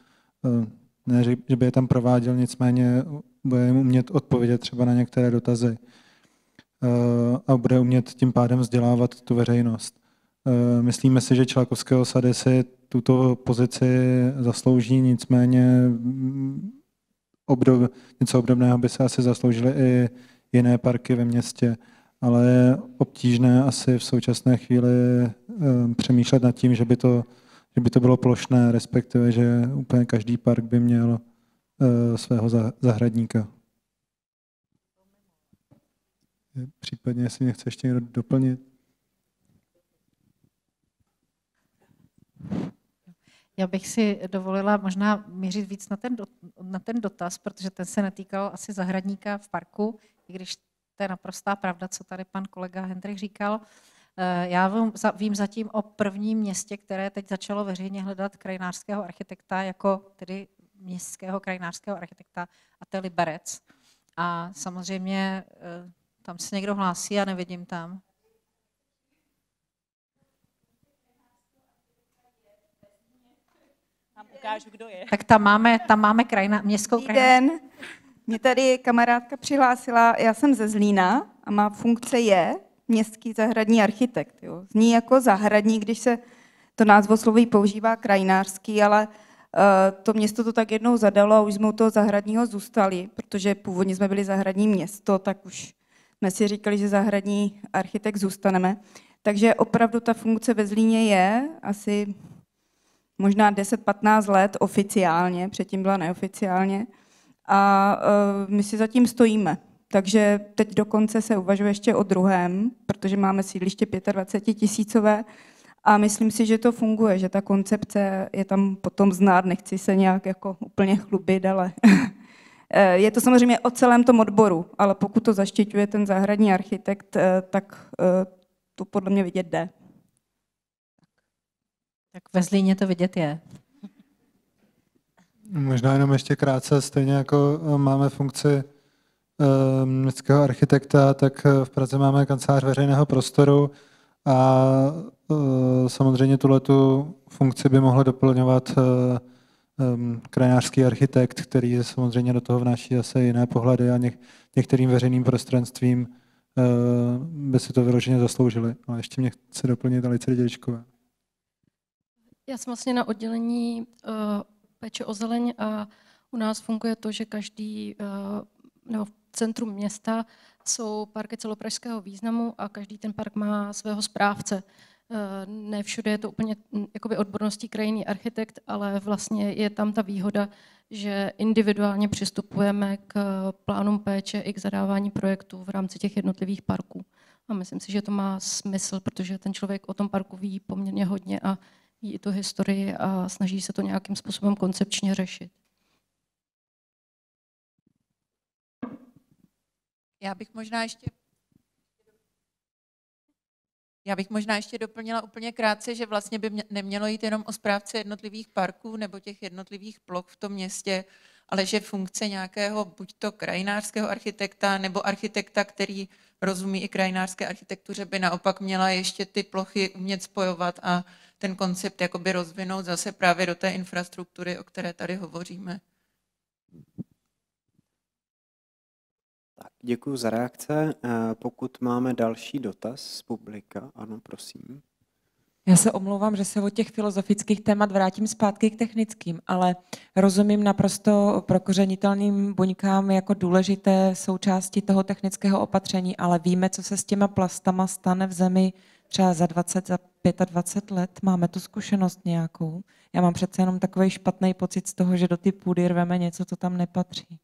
ne, že by je tam prováděl, nicméně bude umět odpovědět třeba na některé dotazy a bude umět tím pádem vzdělávat tu veřejnost. Myslíme si, že Čelakovského sady si tuto pozici zaslouží, nicméně obdob, něco obdobného by se asi zasloužily i jiné parky ve městě. Ale je obtížné asi v současné chvíli um, přemýšlet nad tím, že by, to, že by to bylo plošné, respektive, že úplně každý park by měl uh, svého za, zahradníka. Případně, jestli mě chce ještě někdo doplnit. Já bych si dovolila možná mířit víc na ten, na ten dotaz, protože ten se netýkal asi zahradníka v parku, i když to je naprostá pravda, co tady pan kolega Hendrik říkal. Já vím zatím o prvním městě, které teď začalo veřejně hledat krajinářského architekta, jako tedy městského krajinářského architekta, a to je Liberec. A samozřejmě tam se někdo hlásí a nevidím tam. Tam ukážu, kdo je. Tak tam máme, tam máme krajina, městskou Dobrý krajinu. den. Mě tady kamarádka přihlásila, já jsem ze Zlína a má funkce je městský zahradní architekt. Jo. Zní jako zahradní, když se to názvosloví používá krajinářský, ale uh, to město to tak jednou zadalo a už jsme u toho zahradního zůstali, protože původně jsme byli zahradní město, tak už jsme si říkali, že zahradní architekt zůstaneme. Takže opravdu ta funkce ve Zlíně je asi možná deset patnáct let oficiálně, předtím byla neoficiálně. A uh, my si zatím stojíme. Takže teď dokonce se uvažuje ještě o druhém, protože máme sídliště dvacet pět tisícové a myslím si, že to funguje, že ta koncepce je tam potom znát, nechci se nějak jako úplně chlubit, ale je to samozřejmě o celém tom odboru, ale pokud to zaštiťuje ten zahradní architekt, tak to podle mě vidět jde. Tak ve Zlíně to vidět je. Možná jenom ještě krátce, stejně jako máme funkci městského architekta, tak v Praze máme kancelář veřejného prostoru a samozřejmě tuhletu funkci by mohl doplňovat krajinářský architekt, který samozřejmě do toho vnáší zase jiné pohledy a něk- některým veřejným prostranstvím by si to vyloženě zasloužili. Ale ještě mě chce doplnit Alice Dědečková. Já jsem vlastně na oddělení uh, péče o zeleň a u nás funguje to, že každý, uh, nebo v centru města jsou parky celopražského významu a každý ten park má svého správce. Uh, ne všude je to úplně jakoby odborností krajinný architekt, ale vlastně je tam ta výhoda, že individuálně přistupujeme k plánům péče i k zadávání projektů v rámci těch jednotlivých parků. A myslím si, že to má smysl, protože ten člověk o tom parku ví poměrně hodně a ví i tu historii a snaží se to nějakým způsobem koncepčně řešit. Já bych možná ještě Já bych možná ještě doplnila úplně krátce, že vlastně by nemělo jít jenom o správce jednotlivých parků nebo těch jednotlivých ploch v tom městě, ale že funkce nějakého buď to krajinářského architekta nebo architekta, který rozumí i krajinářské architektuře, by naopak měla ještě ty plochy umět spojovat a ten koncept jakoby rozvinout zase právě do té infrastruktury, o které tady hovoříme. Tak, děkuji za reakce. Pokud máme další dotaz z publika, ano, prosím. Já se omlouvám, že se od těch filozofických témat vrátím zpátky k technickým, ale rozumím naprosto prokořenitelným buňkám jako důležité součásti toho technického opatření, ale víme, co se s těma plastama stane v zemi třeba za dvacet, za dvacet pět let. Máme tu zkušenost nějakou. Já mám přece jenom takový špatný pocit z toho, že do ty půdy rveme něco, co tam nepatří.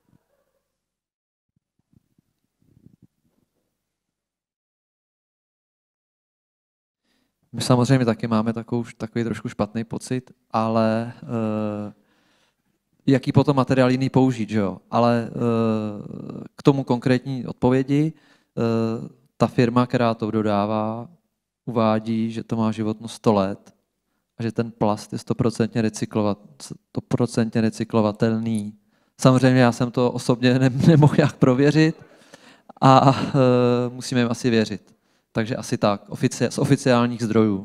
My samozřejmě taky máme takovou, takový trošku špatný pocit, ale uh, jaký potom materiál jiný použít, že jo? Ale uh, k tomu konkrétní odpovědi, uh, ta firma, která to dodává, uvádí, že to má životnost sto let a že ten plast je stoprocentně recyklovat, stoprocentně recyklovatelný. Samozřejmě já jsem to osobně ne, nemohl jak prověřit a uh, musíme jim asi věřit. Takže asi tak, ofici- z oficiálních zdrojů.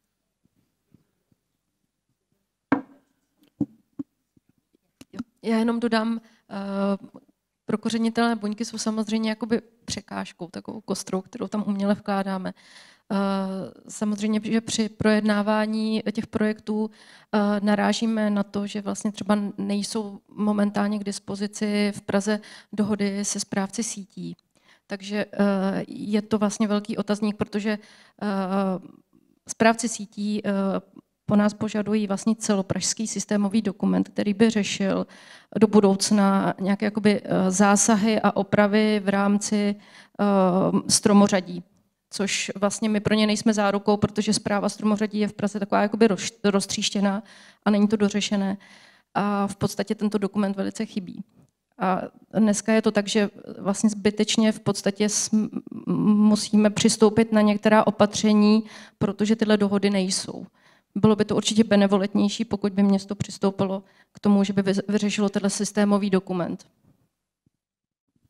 Já jenom dodám, uh, prokořenitelné buňky jsou samozřejmě jakoby překážkou, takovou kostrou, kterou tam uměle vkládáme. Uh, samozřejmě, že při projednávání těch projektů uh, narážíme na to, že vlastně třeba nejsou momentálně k dispozici v Praze dohody se správci sítí. Takže uh, je to vlastně velký otazník, protože uh, správci sítí uh, po nás požadují vlastně celopražský systémový dokument, který by řešil do budoucna nějaké jakoby zásahy a opravy v rámci uh, stromořadí, což vlastně my pro ně nejsme zárukou, protože správa stromořadí je v Praze taková jakoby roztříštěná a není to dořešené. A v podstatě tento dokument velice chybí. A dneska je to tak, že vlastně zbytečně v podstatě musíme přistoupit na některá opatření, protože tyhle dohody nejsou. Bylo by to určitě benevolentnější, pokud by město přistoupilo k tomu, že by vyřešilo tenhle systémový dokument.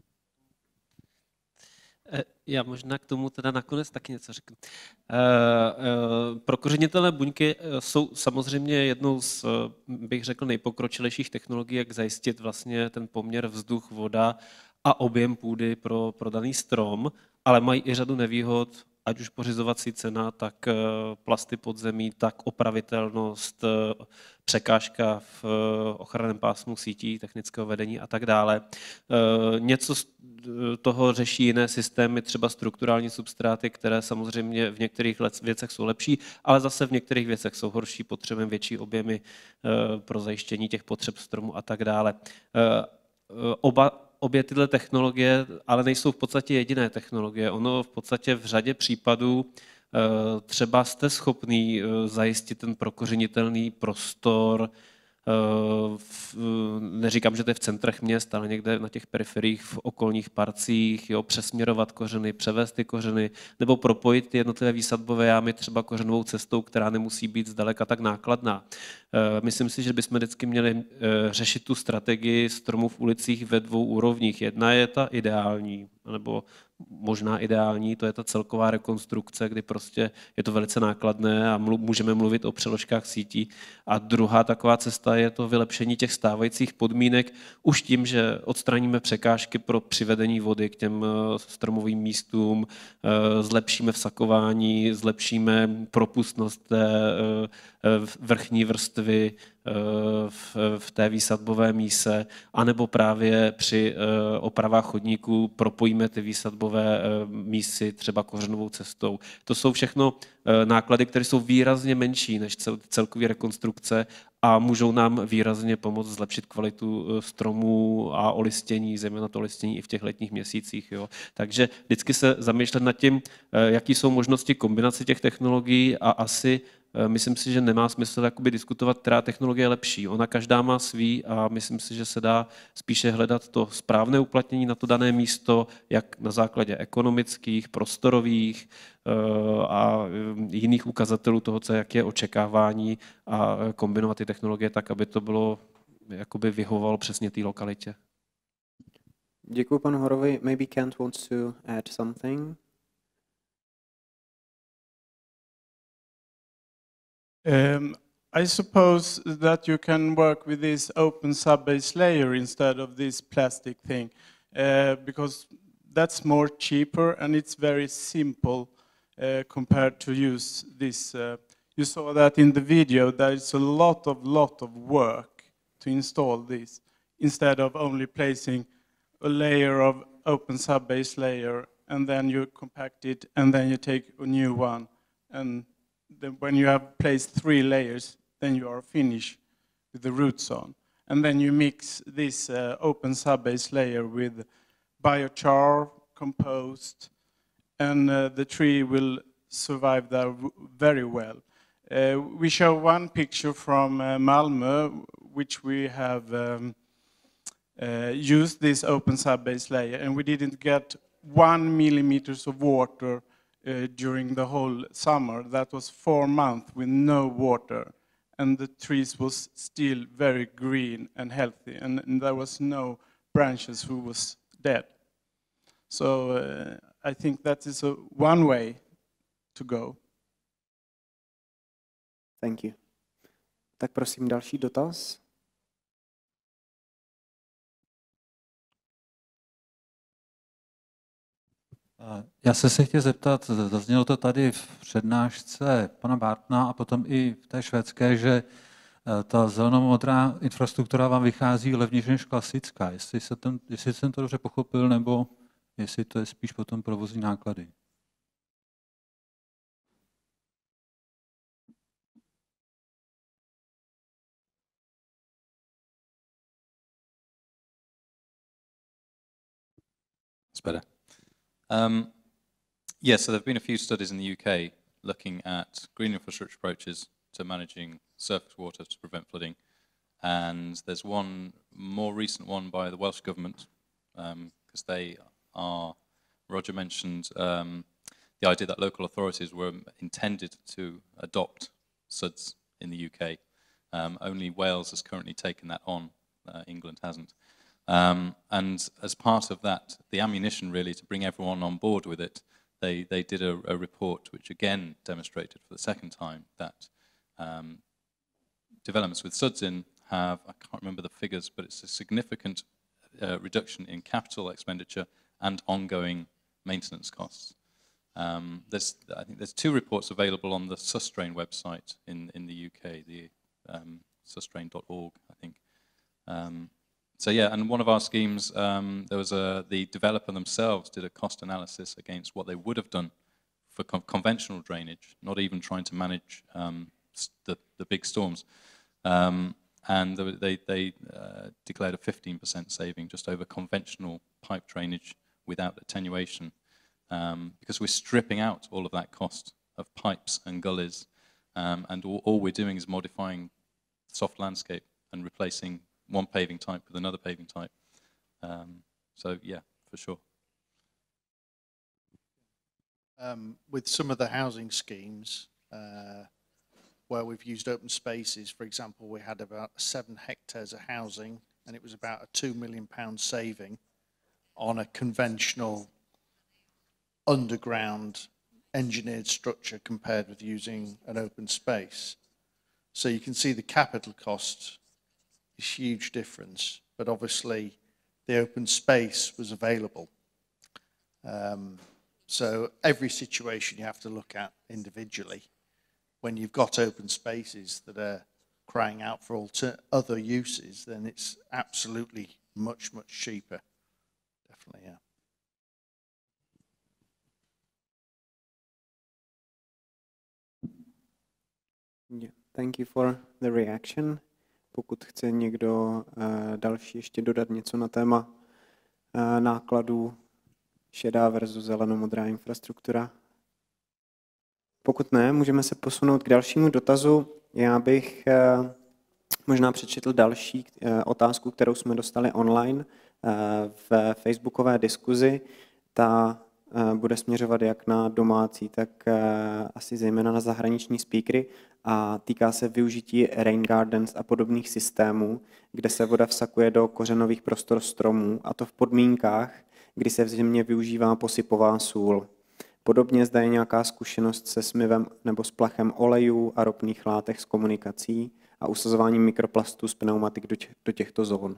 Já možná k tomu teda nakonec taky něco řeknu. Uh, uh, prokořenitelné buňky jsou samozřejmě jednou z, bych řekl, nejpokročilejších technologií, jak zajistit vlastně ten poměr vzduch, voda a objem půdy pro, pro daný strom, ale mají i řadu nevýhod, ať už pořizovací cena, tak plasty podzemí, tak opravitelnost, překážka v ochranném pásmu sítí, technického vedení a tak dále. Něco z toho řeší jiné systémy, třeba strukturální substráty, které samozřejmě v některých věcech jsou lepší, ale zase v některých věcech jsou horší, potřebujeme větší objemy pro zajištění těch potřeb stromu a tak dále. Oba Obě tyhle technologie ale nejsou v podstatě jediné technologie. Ono v podstatě v řadě případů třeba jste schopný zajistit ten prokořenitelný prostor, neříkám, že to je v centrech měst, ale někde na těch periferiích, v okolních parcích, jo, přesměrovat kořeny, převést ty kořeny, nebo propojit ty jednotlivé výsadbové jámy třeba kořenovou cestou, která nemusí být zdaleka tak nákladná. Myslím si, že bychom vždycky měli řešit tu strategii stromů v ulicích ve dvou úrovních. Jedna je ta ideální, nebo možná ideální, to je ta celková rekonstrukce, kdy prostě je to velice nákladné a můžeme mluvit o přeložkách sítí. A druhá taková cesta je to vylepšení těch stávajících podmínek už tím, že odstraníme překážky pro přivedení vody k těm stromovým místům, zlepšíme vsakování, zlepšíme propustnost té vrchní vrstvy v té výsadbové míse, anebo právě při opravách chodníků propojíme ty výsadbové mísy třeba kořenovou cestou. To jsou všechno náklady, které jsou výrazně menší než celkové rekonstrukce a můžou nám výrazně pomoct zlepšit kvalitu stromů a olistění, zejména to olistění i v těch letních měsících. Jo. Takže vždycky se zamýšlet nad tím, jaký jsou možnosti kombinace těch technologií a asi myslím si, že nemá smysl jakoby diskutovat, která technologie je lepší. Ona každá má svý a myslím si, že se dá spíše hledat to správné uplatnění na to dané místo, jak na základě ekonomických, prostorových a jiných ukazatelů toho, co jak je očekávání a kombinovat ty technologie tak, aby to bylo, jakoby vyhovovalo přesně té lokalitě. Děkuji panu Horovi. Maybe Kent wants to add something. Um, I suppose that you can work with this open sub-base layer instead of this plastic thing, uh, because that's more cheaper and it's very simple uh, compared to use this. Uh, you saw that in the video, there's a lot of, lot of work to install this, instead of only placing a layer of open sub-base layer and then you compact it and then you take a new one. And then when you have placed three layers, then you are finished with the root zone. And then you mix this uh, open sub-base layer with biochar, compost, and uh, the tree will survive there very well. Uh, we show one picture from uh, Malmö, which we have um, uh, used this open sub-base layer, and we didn't get one millimeters of water uh, during the whole summer. That was four months with no water, and the trees was still very green and healthy, and, and there was no branches who was dead. So uh, I think that is a one way to go. Thank you. Tak prosím další dotaz. Já se se chtěl zeptat, zaznělo to tady v přednášce pana Bartna a potom i v té švédské, že ta zelenomodrá infrastruktura vám vychází levněji než klasická. Jestli, se ten, jestli jsem to dobře pochopil, nebo jestli to je spíš potom provozní náklady. It's better. Um, yeah, so there have been a few studies in the U K looking at green infrastructure approaches to managing surface water to prevent flooding. And there's one more recent one by the Welsh government, because um, they are, Roger mentioned um, the idea that local authorities were intended to adopt S U D S in the U K. Um, only Wales has currently taken that on, uh, England hasn't. Um, and as part of that, the ammunition really to bring everyone on board with it, they, they did a, a report which again demonstrated for the second time that um, developments with SUDS in have, I can't remember the figures, but it's a significant uh, reduction in capital expenditure and ongoing maintenance costs. Um, there's, I think there's two reports available on the Sustrain website in, in the U K, the um, sustrain dot org, I think. Um, so yeah, and one of our schemes, um, there was a, the developer themselves did a cost analysis against what they would have done for con conventional drainage, not even trying to manage um, the, the big storms. Um, and they, they uh, declared a fifteen percent saving just over conventional pipe drainage without attenuation. Um, because we're stripping out all of that cost of pipes and gullies, um, and all, all we're doing is modifying soft landscape and replacing one paving type with another paving type. Um, so yeah, for sure. Um, with some of the housing schemes, uh, where we've used open spaces, for example, we had about seven hectares of housing, and it was about a two million pound saving on a conventional underground engineered structure compared with using an open space. So you can see the capital cost is huge difference, but obviously the open space was available. Um, so every situation you have to look at individually. When you've got open spaces that are crying out for alter other uses, then it's absolutely much, much cheaper. Definitely, yeah. Yeah, thank you for the reaction. Pokud chce někdo uh, další ještě dodat něco na téma uh, nákladů šedá versus zelenomodrá infrastruktura. Pokud ne, můžeme se posunout k dalšímu dotazu. Já bych uh, možná přečetl další uh, otázku, kterou jsme dostali online uh, v facebookové diskuzi. Ta bude směřovat jak na domácí, tak asi zejména na zahraniční speakery a týká se využití rain gardens a podobných systémů, kde se voda vsakuje do kořenových prostor stromů, a to v podmínkách, kdy se v zimě využívá posypová sůl. Podobně zde je nějaká zkušenost se smyvem nebo splachem olejů a ropných látek s komunikací a usazováním mikroplastů z pneumatik do, těch, do těchto zón.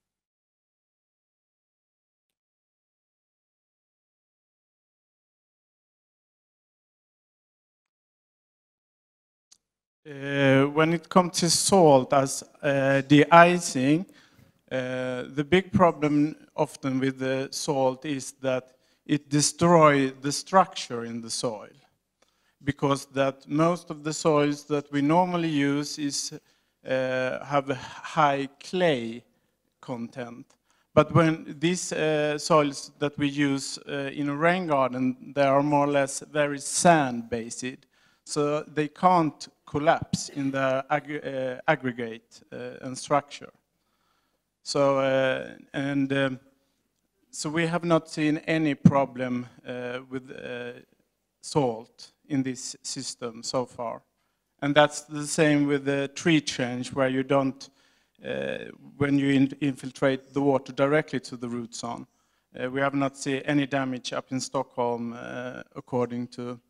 Uh, when it comes to salt as uh, de-icing, uh, the big problem often with the salt is that it destroys the structure in the soil, because that most of the soils that we normally use is uh, have a high clay content. But when these uh, soils that we use uh, in a rain garden, they are more or less very sand-based, so they can't collapse in the ag uh, aggregate uh, and structure. So, uh, and um, so we have not seen any problem uh, with uh, salt in this system so far. And that's the same with the tree change, where you don't, uh, when you in infiltrate the water directly to the root zone. Uh, we have not seen any damage up in Stockholm uh, according to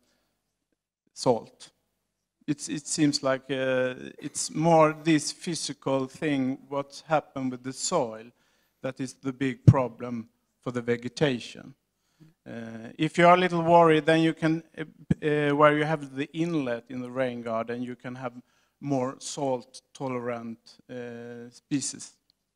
salt. It's, it seems like uh, it's more this physical thing, what's happened with the soil, that is the big problem for the vegetation. Uh, if you are a little worried, then you can, uh, uh, where you have the inlet in the rain garden, you can have more salt-tolerant uh, species.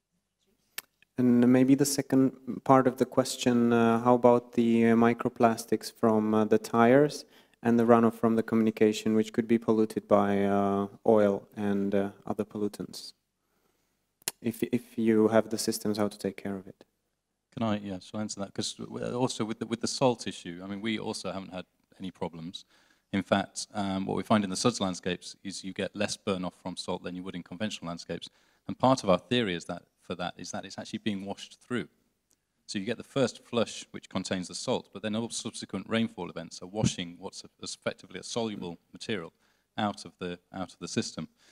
And maybe the second part of the question, uh, how about the uh, microplastics from uh, the tires and the runoff from the communication, which could be polluted by uh, oil and uh, other pollutants? If, if you have the systems, how to take care of it? Can I, yeah, shall I answer that? Because also with the, with the salt issue, I mean, we also haven't had any problems. In fact, um, what we find in the suds landscapes is you get less burn-off from salt than you would in conventional landscapes. And part of our theory is that for that is that it's actually being washed through. So you get the first flush, which contains the salt, but then all subsequent rainfall events are washing what's effectively a soluble material out of the out of the system.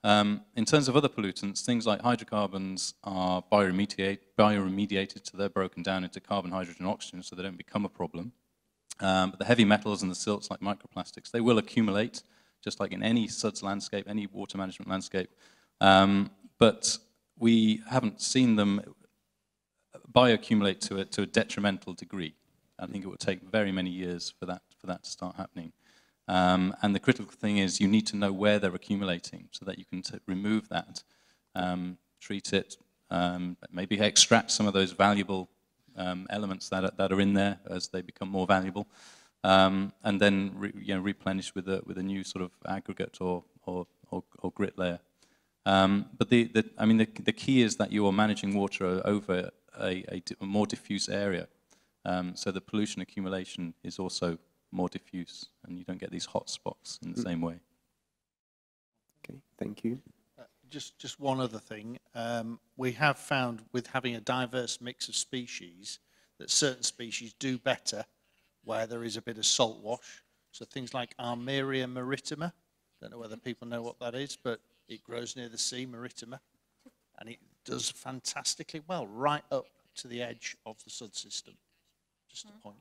Um, in terms of other pollutants, things like hydrocarbons are bioremediate, bioremediated, so they're broken down into carbon, hydrogen, oxygen, so they don't become a problem. Um, but the heavy metals and the silts, like microplastics, they will accumulate, just like in any suds landscape, any water management landscape. Um, but we haven't seen them bioaccumulate to a, to a detrimental degree. I think it would take very many years for that, for that to start happening. Um, and the critical thing is you need to know where they're accumulating so that you can t remove that, um, treat it, um, maybe extract some of those valuable um, elements that are, that are in there as they become more valuable, um, and then re, you know, replenish with a, with a new sort of aggregate or, or, or, or grit layer. Um, but the, the, I mean, the, the key is that you are managing water over a, a, a more diffuse area. Um, so the pollution accumulation is also more diffuse, and you don't get these hot spots in the same way. Okay, thank you. Uh, just, just one other thing. Um, we have found with having a diverse mix of species that certain species do better where there is a bit of salt wash. So things like Armeria maritima, don't know whether people know what that is, but it grows near the sea, maritima, and it does fantastically well right up to the edge of the sud system. Just a point.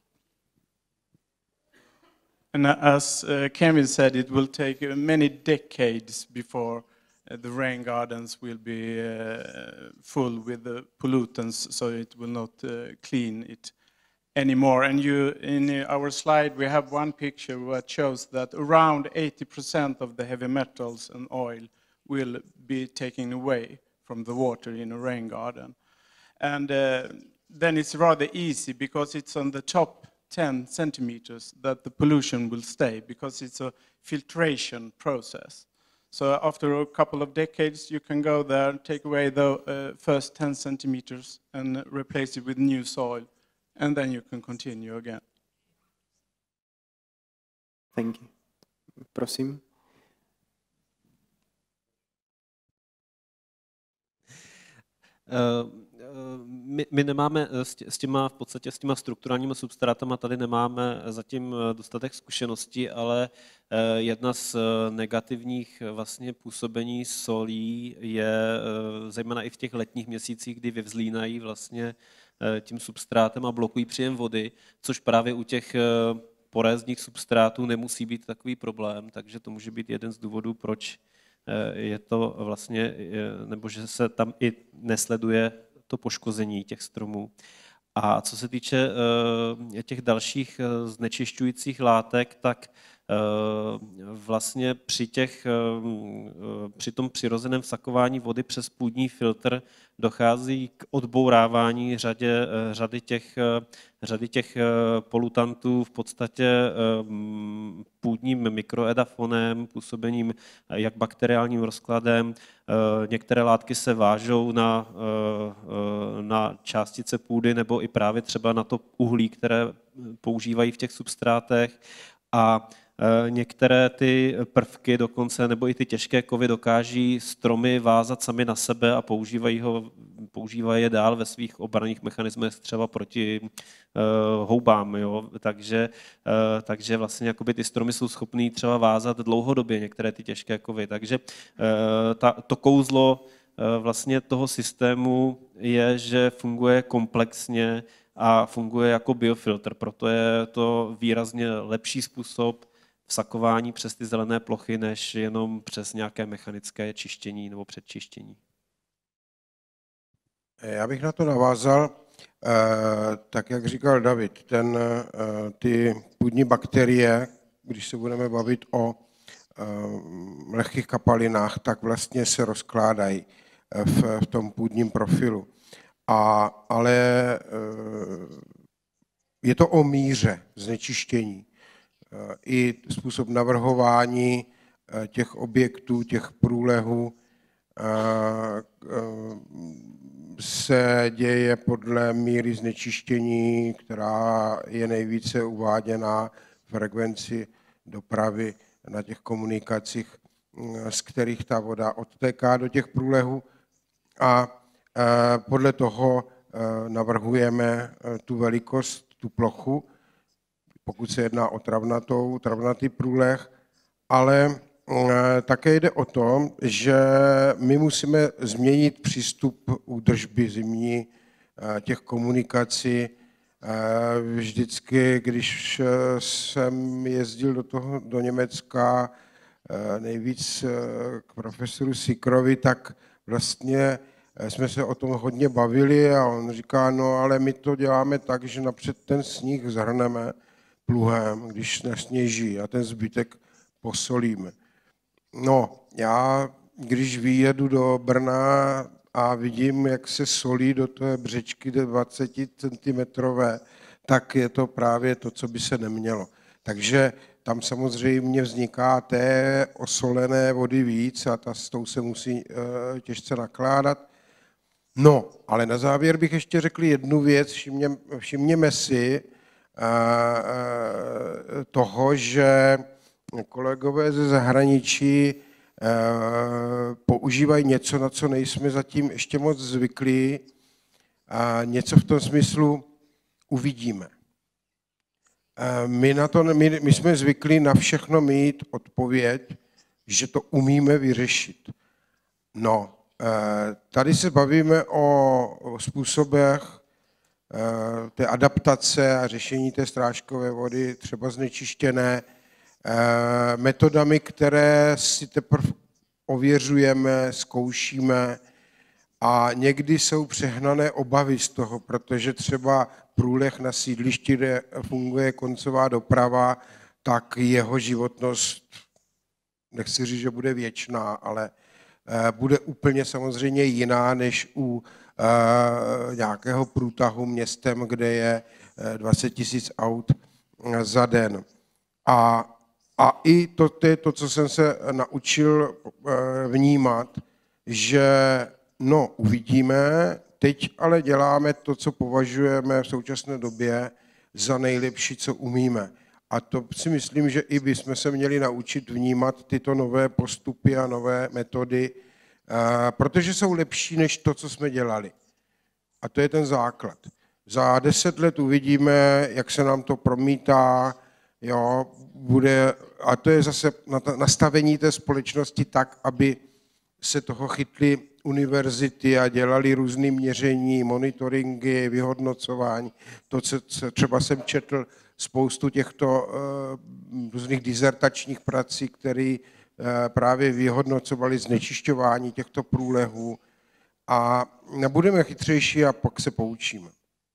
And as uh, Kevin said, it will take uh, many decades before uh, the rain gardens will be uh, full with the pollutants, so it will not uh, clean it anymore. And you, in our slide, we have one picture that shows that around eighty percent of the heavy metals and oil will be taken away from the water in a rain garden. And uh, then it's rather easy because it's on the top ten centimeters that the pollution will stay because it's a filtration process. So after a couple of decades, you can go there, take away the uh, first ten centimeters and replace it with new soil, and then you can continue again. Thank you. Prosím. Uh, My, my nemáme s těma, v podstatě s těma strukturálníma substrátama tady nemáme zatím dostatek zkušeností, ale jedna z negativních vlastně působení solí je zejména i v těch letních měsících, kdy vyvzlínají vlastně tím substrátem a blokují příjem vody, což právě u těch porézních substrátů nemusí být takový problém, takže to může být jeden z důvodů, proč je to vlastně, nebo že se tam i nesleduje to poškození těch stromů. A co se týče uh, těch dalších uh, znečišťujících látek, tak uh, vlastně při, těch, uh, při tom přirozeném vsakování vody přes půdní filtr dochází k odbourávání řadě, uh, řady těch, uh, řady těch uh, polutantů v podstatě uh, půdním mikroedafonem, působením uh, jak bakteriálním rozkladem. Uh, některé látky se vážou na, uh, na částice půdy nebo i právě třeba na to uhlí, které používají v těch substrátech. A některé ty prvky dokonce, nebo i ty těžké kovy dokáží stromy vázat sami na sebe a používají, ho, používají je dál ve svých obranných mechanismech třeba proti uh, houbám. Jo? Takže, uh, takže vlastně jakoby ty stromy jsou schopný třeba vázat dlouhodobě některé ty těžké kovy. Takže uh, ta, to kouzlo uh, vlastně toho systému je, že funguje komplexně a funguje jako biofiltr. Proto je to výrazně lepší způsob vsakování přes ty zelené plochy, než jenom přes nějaké mechanické čištění nebo předčištění. Já bych na to navázal, tak jak říkal David, ten, ty půdní bakterie, když se budeme bavit o lehkých kapalinách, tak vlastně se rozkládají v, v tom půdním profilu. A, ale je to o míře znečištění. I způsob navrhování těch objektů, těch průlehů se děje podle míry znečištění, která je nejvíce uváděná v frekvenci dopravy na těch komunikacích, z kterých ta voda odtéká do těch průlehů. A podle toho navrhujeme tu velikost, tu plochu, pokud se jedná o travnatou, travnatý průleh, ale také jde o tom, že my musíme změnit přístup údržby zimní těch komunikací. Vždycky, když jsem jezdil do, toho, do Německa nejvíc k profesoru Sikrovi, tak vlastně jsme se o tom hodně bavili a on říká, no ale my to děláme tak, že napřed ten sníh zhrneme pluhem, když nesněží a ten zbytek posolíme. No, já když vyjedu do Brna a vidím, jak se solí do té břečky dvacet centimetrové, tak je to právě to, co by se nemělo. Takže tam samozřejmě vzniká té osolené vody víc a ta, s tou se musí e, těžce nakládat. No, ale na závěr bych ještě řekl jednu věc. Všimně, všimněme si e, e, toho, že kolegové ze zahraničí e, používají něco, na co nejsme zatím ještě moc zvyklí. A něco v tom smyslu uvidíme. My, na to, my, my jsme zvyklí na všechno mít odpověď, že to umíme vyřešit. No, tady se bavíme o způsobech té adaptace a řešení té strážkové vody, třeba znečištěné, metodami, které si teprve ověřujeme, zkoušíme a někdy jsou přehnané obavy z toho, protože třeba průleh na sídlišti, kde funguje koncová doprava, tak jeho životnost, nechci říct, že bude věčná, ale bude úplně samozřejmě jiná než u nějakého průtahu městem, kde je dvacet tisíc aut za den. A, a i to, to je to, co jsem se naučil vnímat, že no, uvidíme, teď ale děláme to, co považujeme v současné době za nejlepší, co umíme. A to si myslím, že i bychom se měli naučit vnímat tyto nové postupy a nové metody, protože jsou lepší než to, co jsme dělali. A to je ten základ. Za deset let uvidíme, jak se nám to promítá, jo, bude, a to je zase nastavení té společnosti tak, aby se toho chytly univerzity a dělali různé měření, monitoringy, vyhodnocování. To, co třeba jsem četl spoustu těchto uh, různých dizertačních prací, které uh, právě vyhodnocovali znečišťování těchto průlehů. A budeme chytřejší a pak se poučíme.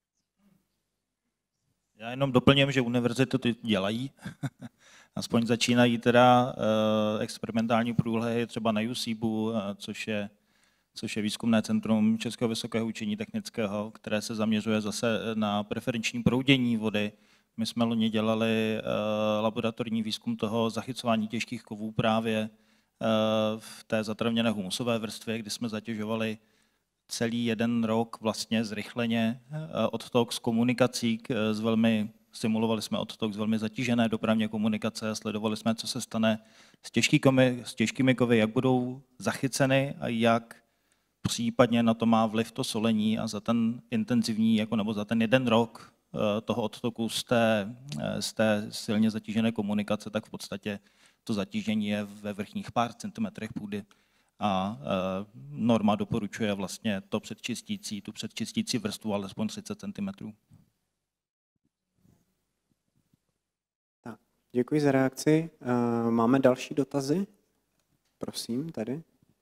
Já jenom doplním, že univerzity to dělají. Aspoň začínají teda uh, experimentální průlehy třeba na U C B U, uh, což je což je výzkumné centrum Českého vysokého učení technického, které se zaměřuje zase na preferenční proudění vody. My jsme loni dělali uh, laboratorní výzkum toho zachycování těžkých kovů právě uh, v té zatravněné humusové vrstvě, kdy jsme zatěžovali celý jeden rok vlastně zrychleně uh, odtok z komunikací k, z velmi, simulovali jsme odtok z velmi zatížené dopravní komunikace a sledovali jsme, co se stane s těžkými, s těžkými kovy, jak budou zachyceny a jak případně na to má vliv to solení a za ten intenzivní, jako nebo za ten jeden rok toho odtoku z té, z té silně zatížené komunikace, tak v podstatě to zatížení je ve vrchních pár centimetrech půdy. A norma doporučuje vlastně to předčistící, tu předčistící vrstvu alespoň třicet centimetrů. Tak, děkuji za reakci. Máme další dotazy? Prosím, tady.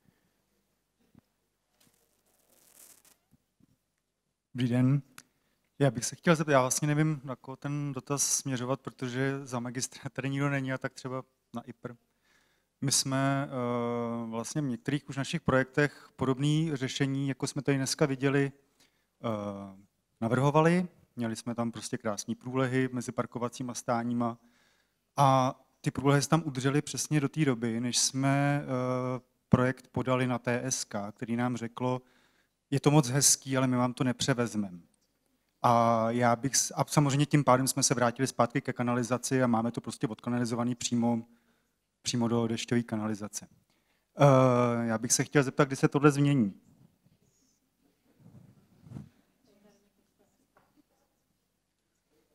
Dobrý den. Já bych se chtěl zeptat, já vlastně nevím, na koho ten dotaz směřovat, protože za magistra tady nikdo není a tak třeba na I P R. My jsme uh, vlastně v některých už našich projektech podobné řešení, jako jsme tady dneska viděli, uh, navrhovali. Měli jsme tam prostě krásné průlehy mezi parkovacíma stáníma a ty průlehy se tam udržely přesně do té doby, než jsme uh, projekt podali na T S K, který nám řeklo, je to moc hezký, ale my vám to nepřevezmeme. A já bych, a samozřejmě tím pádem jsme se vrátili zpátky ke kanalizaci a máme to prostě odkanalizovaný přímo, přímo do dešťové kanalizace. Uh, já bych se chtěl zeptat, kdy se tohle změní.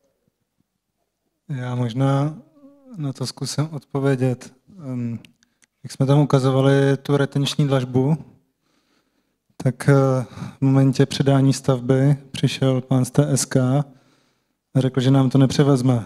Já možná na to zkusím odpovědět. Um, jak jsme tam ukazovali tu retenční dlažbu, tak v momentě předání stavby přišel pán z T S K a řekl, že nám to nepřevezme,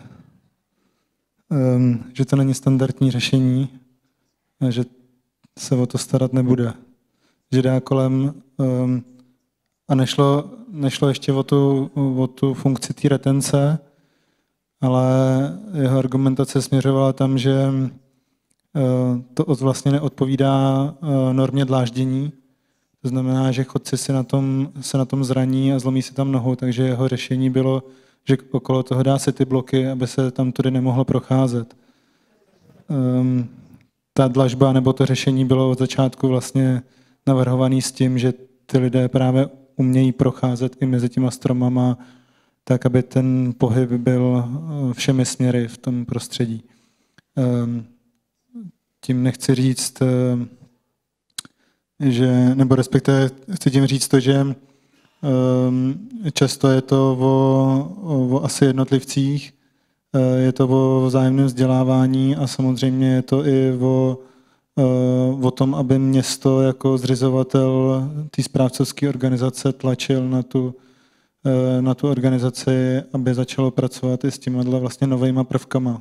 že to není standardní řešení a že se o to starat nebude. Že dá kolem a nešlo, nešlo ještě o tu, o tu funkci té retence, ale jeho argumentace směřovala tam, že to vlastně neodpovídá normě dláždění. To znamená, že chodci si na tom, se na tom zraní a zlomí si tam nohu, takže jeho řešení bylo, že okolo toho dá se ty bloky, aby se tam tudy nemohlo procházet. Um, ta dlažba nebo to řešení bylo od začátku vlastně navrhovaný s tím, že ty lidé právě umějí procházet i mezi těma stromama, tak, aby ten pohyb byl všemi směry v tom prostředí. Um, tím nechci říct, že, nebo respektive chci tím říct to, že um, často je to o, o asi jednotlivcích, je to o vzájemném vzdělávání a samozřejmě je to i o, o tom, aby město jako zřizovatel té správcovské organizace tlačil na tu, na tu organizaci, aby začalo pracovat i s těma vlastně novejma prvkama.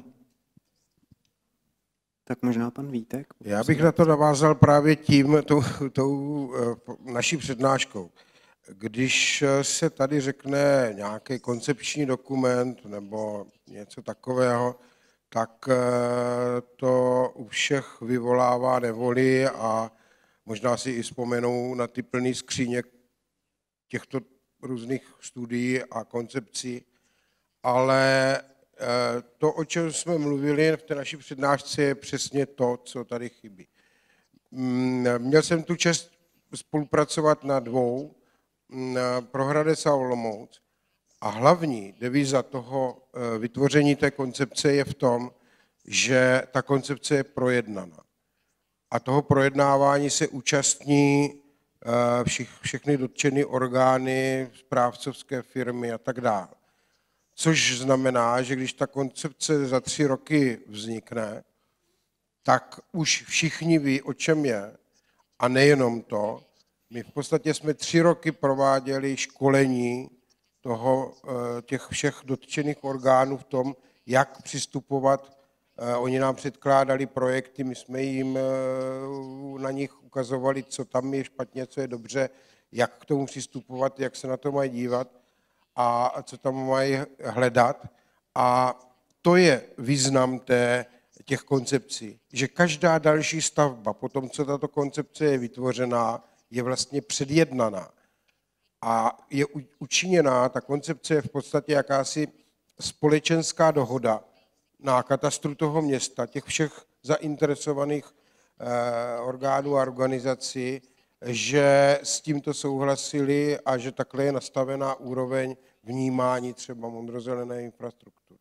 Tak možná pan Vítek. Já bych na to navázal právě tím, tou, tou naší přednáškou. Když se tady řekne nějaký koncepční dokument nebo něco takového, tak to u všech vyvolává nevoli a možná si i vzpomenou na ty plné skříně těchto různých studií a koncepcí, ale to, o čem jsme mluvili v té naší přednášce, je přesně to, co tady chybí. Měl jsem tu čest spolupracovat na dvou, pro Hradec a Olomouc, a hlavní devíza toho vytvoření té koncepce je v tom, že ta koncepce je projednaná. A toho projednávání se účastní všich, všechny dotčené orgány, správcovské firmy a tak dále. Což znamená, že když ta koncepce za tři roky vznikne, tak už všichni ví, o čem je. A nejenom to, my v podstatě jsme tři roky prováděli školení toho, těch všech dotčených orgánů v tom, jak přistupovat. Oni nám předkládali projekty, my jsme jim na nich ukazovali, co tam je špatně, co je dobře, jak k tomu přistupovat, jak se na to mají dívat a co tam mají hledat. A to je význam té, těch koncepcí, že každá další stavba, po tom, co tato koncepce je vytvořená, je vlastně předjednaná. A je učiněná, ta koncepce je v podstatě jakási společenská dohoda na katastru toho města, těch všech zainteresovaných eh, orgánů a organizací, že s tímto souhlasili a že takhle je nastavená úroveň vnímání třeba modrozelené infrastruktury.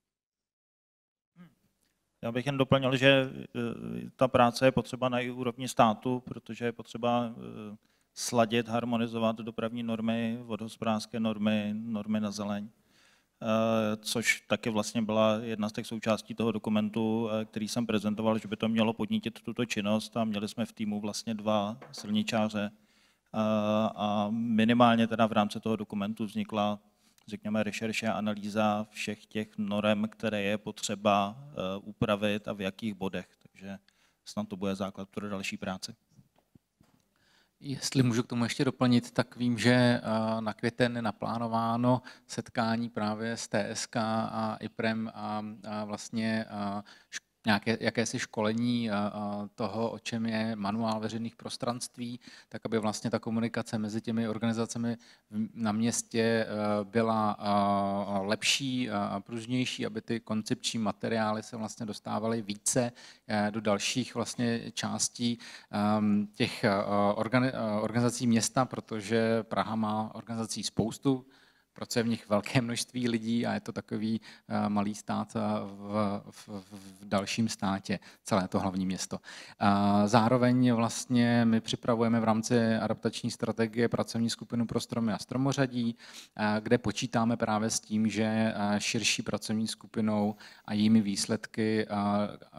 Já bych jen doplnil, že ta práce je potřeba na i úrovni státu, protože je potřeba sladit, harmonizovat dopravní normy, vodohospodářské normy, normy na zeleň, což taky vlastně byla jedna z těch součástí toho dokumentu, který jsem prezentoval, že by to mělo podnítit tuto činnost a měli jsme v týmu vlastně dva silničáře a minimálně teda v rámci toho dokumentu vznikla, řekněme, rešerše a analýza všech těch norem, které je potřeba upravit a v jakých bodech, takže snad to bude základ pro další práci. Jestli můžu k tomu ještě doplnit, tak vím, že na květen je naplánováno setkání právě s T S K a IPREM a, a vlastně nějaké, jakési školení toho, o čem je manuál veřejných prostranství, tak aby vlastně ta komunikace mezi těmi organizacemi na městě byla lepší a pružnější, aby ty koncepční materiály se vlastně dostávaly více do dalších vlastně částí těch organizací města, protože Praha má organizací spoustu, pracuje v nich velké množství lidí a je to takový uh, malý stát v, v, v dalším státě, celé to hlavní město. Uh, zároveň vlastně my připravujeme v rámci adaptační strategie pracovní skupinu pro stromy a stromořadí, uh, kde počítáme právě s tím, že uh, širší pracovní skupinou a jejími výsledky uh, uh,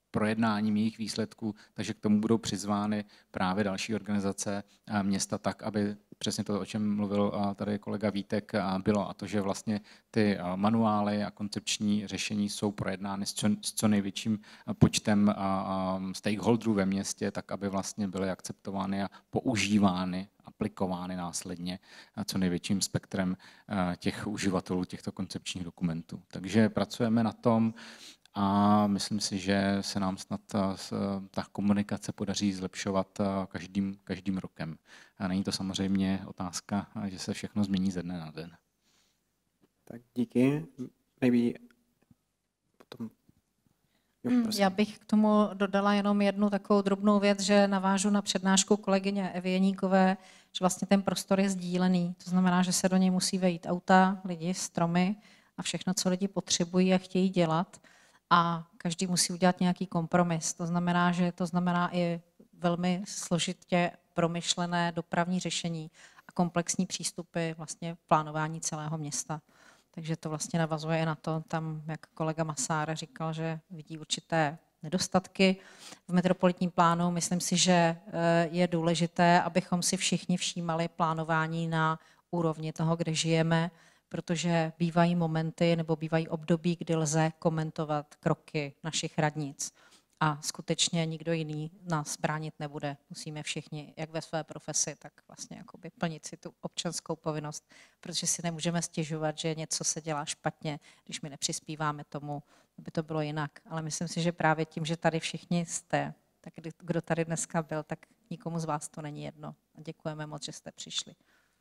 projednáním jejich výsledků, takže k tomu budou přizvány právě další organizace města tak, aby přesně to, o čem mluvil tady kolega Vítek, bylo, a to, že vlastně ty manuály a koncepční řešení jsou projednány s co, s co největším počtem stakeholderů ve městě, tak aby vlastně byly akceptovány a používány, aplikovány následně co největším spektrem těch uživatelů těchto koncepčních dokumentů. Takže pracujeme na tom a myslím si, že se nám snad ta, ta komunikace podaří zlepšovat každým, každým rokem. A není to samozřejmě otázka, že se všechno změní ze dne na den. Tak díky. Maybe potom... Jo, Já bych k tomu dodala jenom jednu takovou drobnou věc, že navážu na přednášku kolegyně Evy Jeníkové, že vlastně ten prostor je sdílený. To znamená, že se do něj musí vejít auta, lidi, stromy a všechno, co lidi potřebují a chtějí dělat. A každý musí udělat nějaký kompromis. To znamená, že to znamená i velmi složitě promyšlené dopravní řešení a komplexní přístupy vlastně plánování celého města. Takže to vlastně navazuje na to, tam, jak kolega Masár říkal, že vidí určité nedostatky v metropolitním plánu. Myslím si, že je důležité, abychom si všichni všímali plánování na úrovni toho, kde žijeme, protože bývají momenty nebo bývají období, kdy lze komentovat kroky našich radnic. A skutečně nikdo jiný nás bránit nebude. Musíme všichni, jak ve své profesi, tak vlastně jakoby plnit si tu občanskou povinnost, protože si nemůžeme stěžovat, že něco se dělá špatně, když my nepřispíváme tomu, aby to bylo jinak. Ale myslím si, že právě tím, že tady všichni jste, tak kdo tady dneska byl, tak nikomu z vás to není jedno. A děkujeme moc, že jste přišli.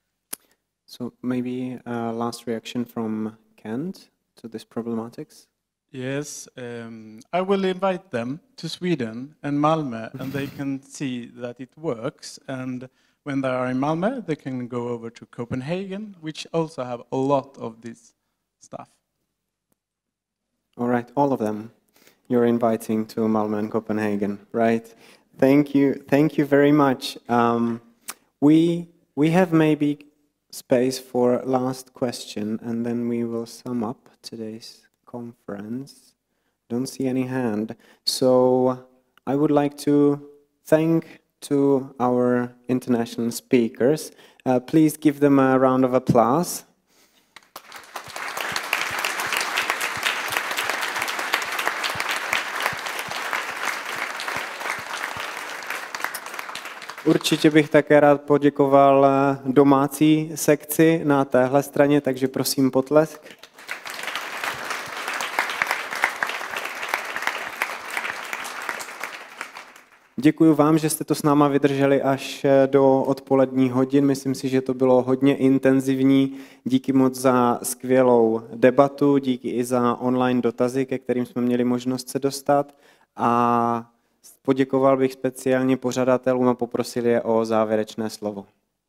So maybe a last reaction from Kent to this problematics? Yes, um, I will invite them to Sweden and Malmö, and they can see that it works. And when they are in Malmö, they can go over to Copenhagen, which also have a lot of this stuff. All right, all of them. You're inviting to Malmö and Copenhagen, right? Thank you, thank you very much. Um, we we have maybe space for last question, and then we will sum up today's conference. Don't see any hand. So I would like to thank to our international speakers. Uh, please give them a round of applause. Určitě bych také rád poděkoval domácí sekci na téhle straně, takže prosím potlesk. Děkuji vám, že jste to s náma vydrželi až do odpoledních hodin. Myslím si, že to bylo hodně intenzivní. Díky moc za skvělou debatu, díky i za online dotazy, ke kterým jsme měli možnost se dostat. A poděkoval bych speciálně pořadatelům a poprosil je o závěrečné slovo.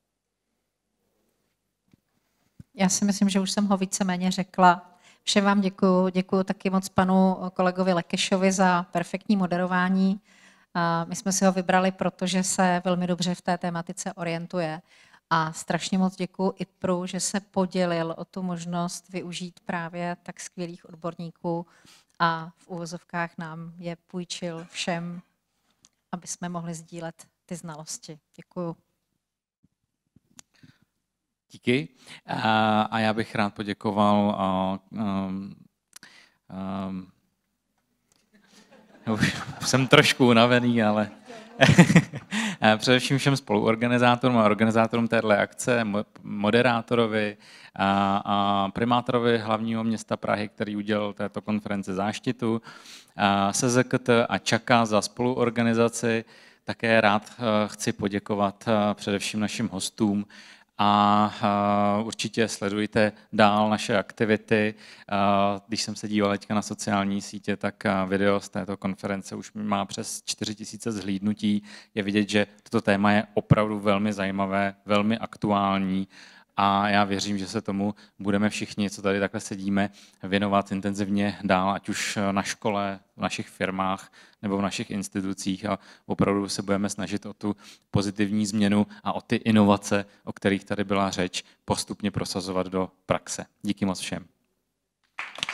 Já si myslím, že už jsem ho víceméně řekla. Všem vám děkuju. Děkuju taky moc panu kolegovi Lekešovi za perfektní moderování. My jsme si ho vybrali, protože se velmi dobře v té tématice orientuje. A strašně moc děkuju IPRu, že se podělil o tu možnost využít právě tak skvělých odborníků a v uvozovkách nám je půjčil všem, aby jsme mohli sdílet ty znalosti. Děkuju. Díky. A, a já bych rád poděkoval a, um, um, už jsem trošku unavený, ale především všem spoluorganizátorům a organizátorům téhle akce, moderátorovi a, a primátorovi hlavního města Prahy, který udělal této konference záštitu, S Z K T a Čaka za spoluorganizaci. Také rád chci poděkovat především našim hostům. A určitě sledujte dál naše aktivity. Když jsem se díval teďka na sociální sítě, tak video z této konference už má přes čtyři tisíce zhlídnutí. Je vidět, že toto téma je opravdu velmi zajímavé, velmi aktuální a já věřím, že se tomu budeme všichni, co tady takhle sedíme, věnovat intenzivně dál, ať už na škole, v našich firmách nebo v našich institucích a opravdu se budeme snažit o tu pozitivní změnu a o ty inovace, o kterých tady byla řeč, postupně prosazovat do praxe. Díky moc všem.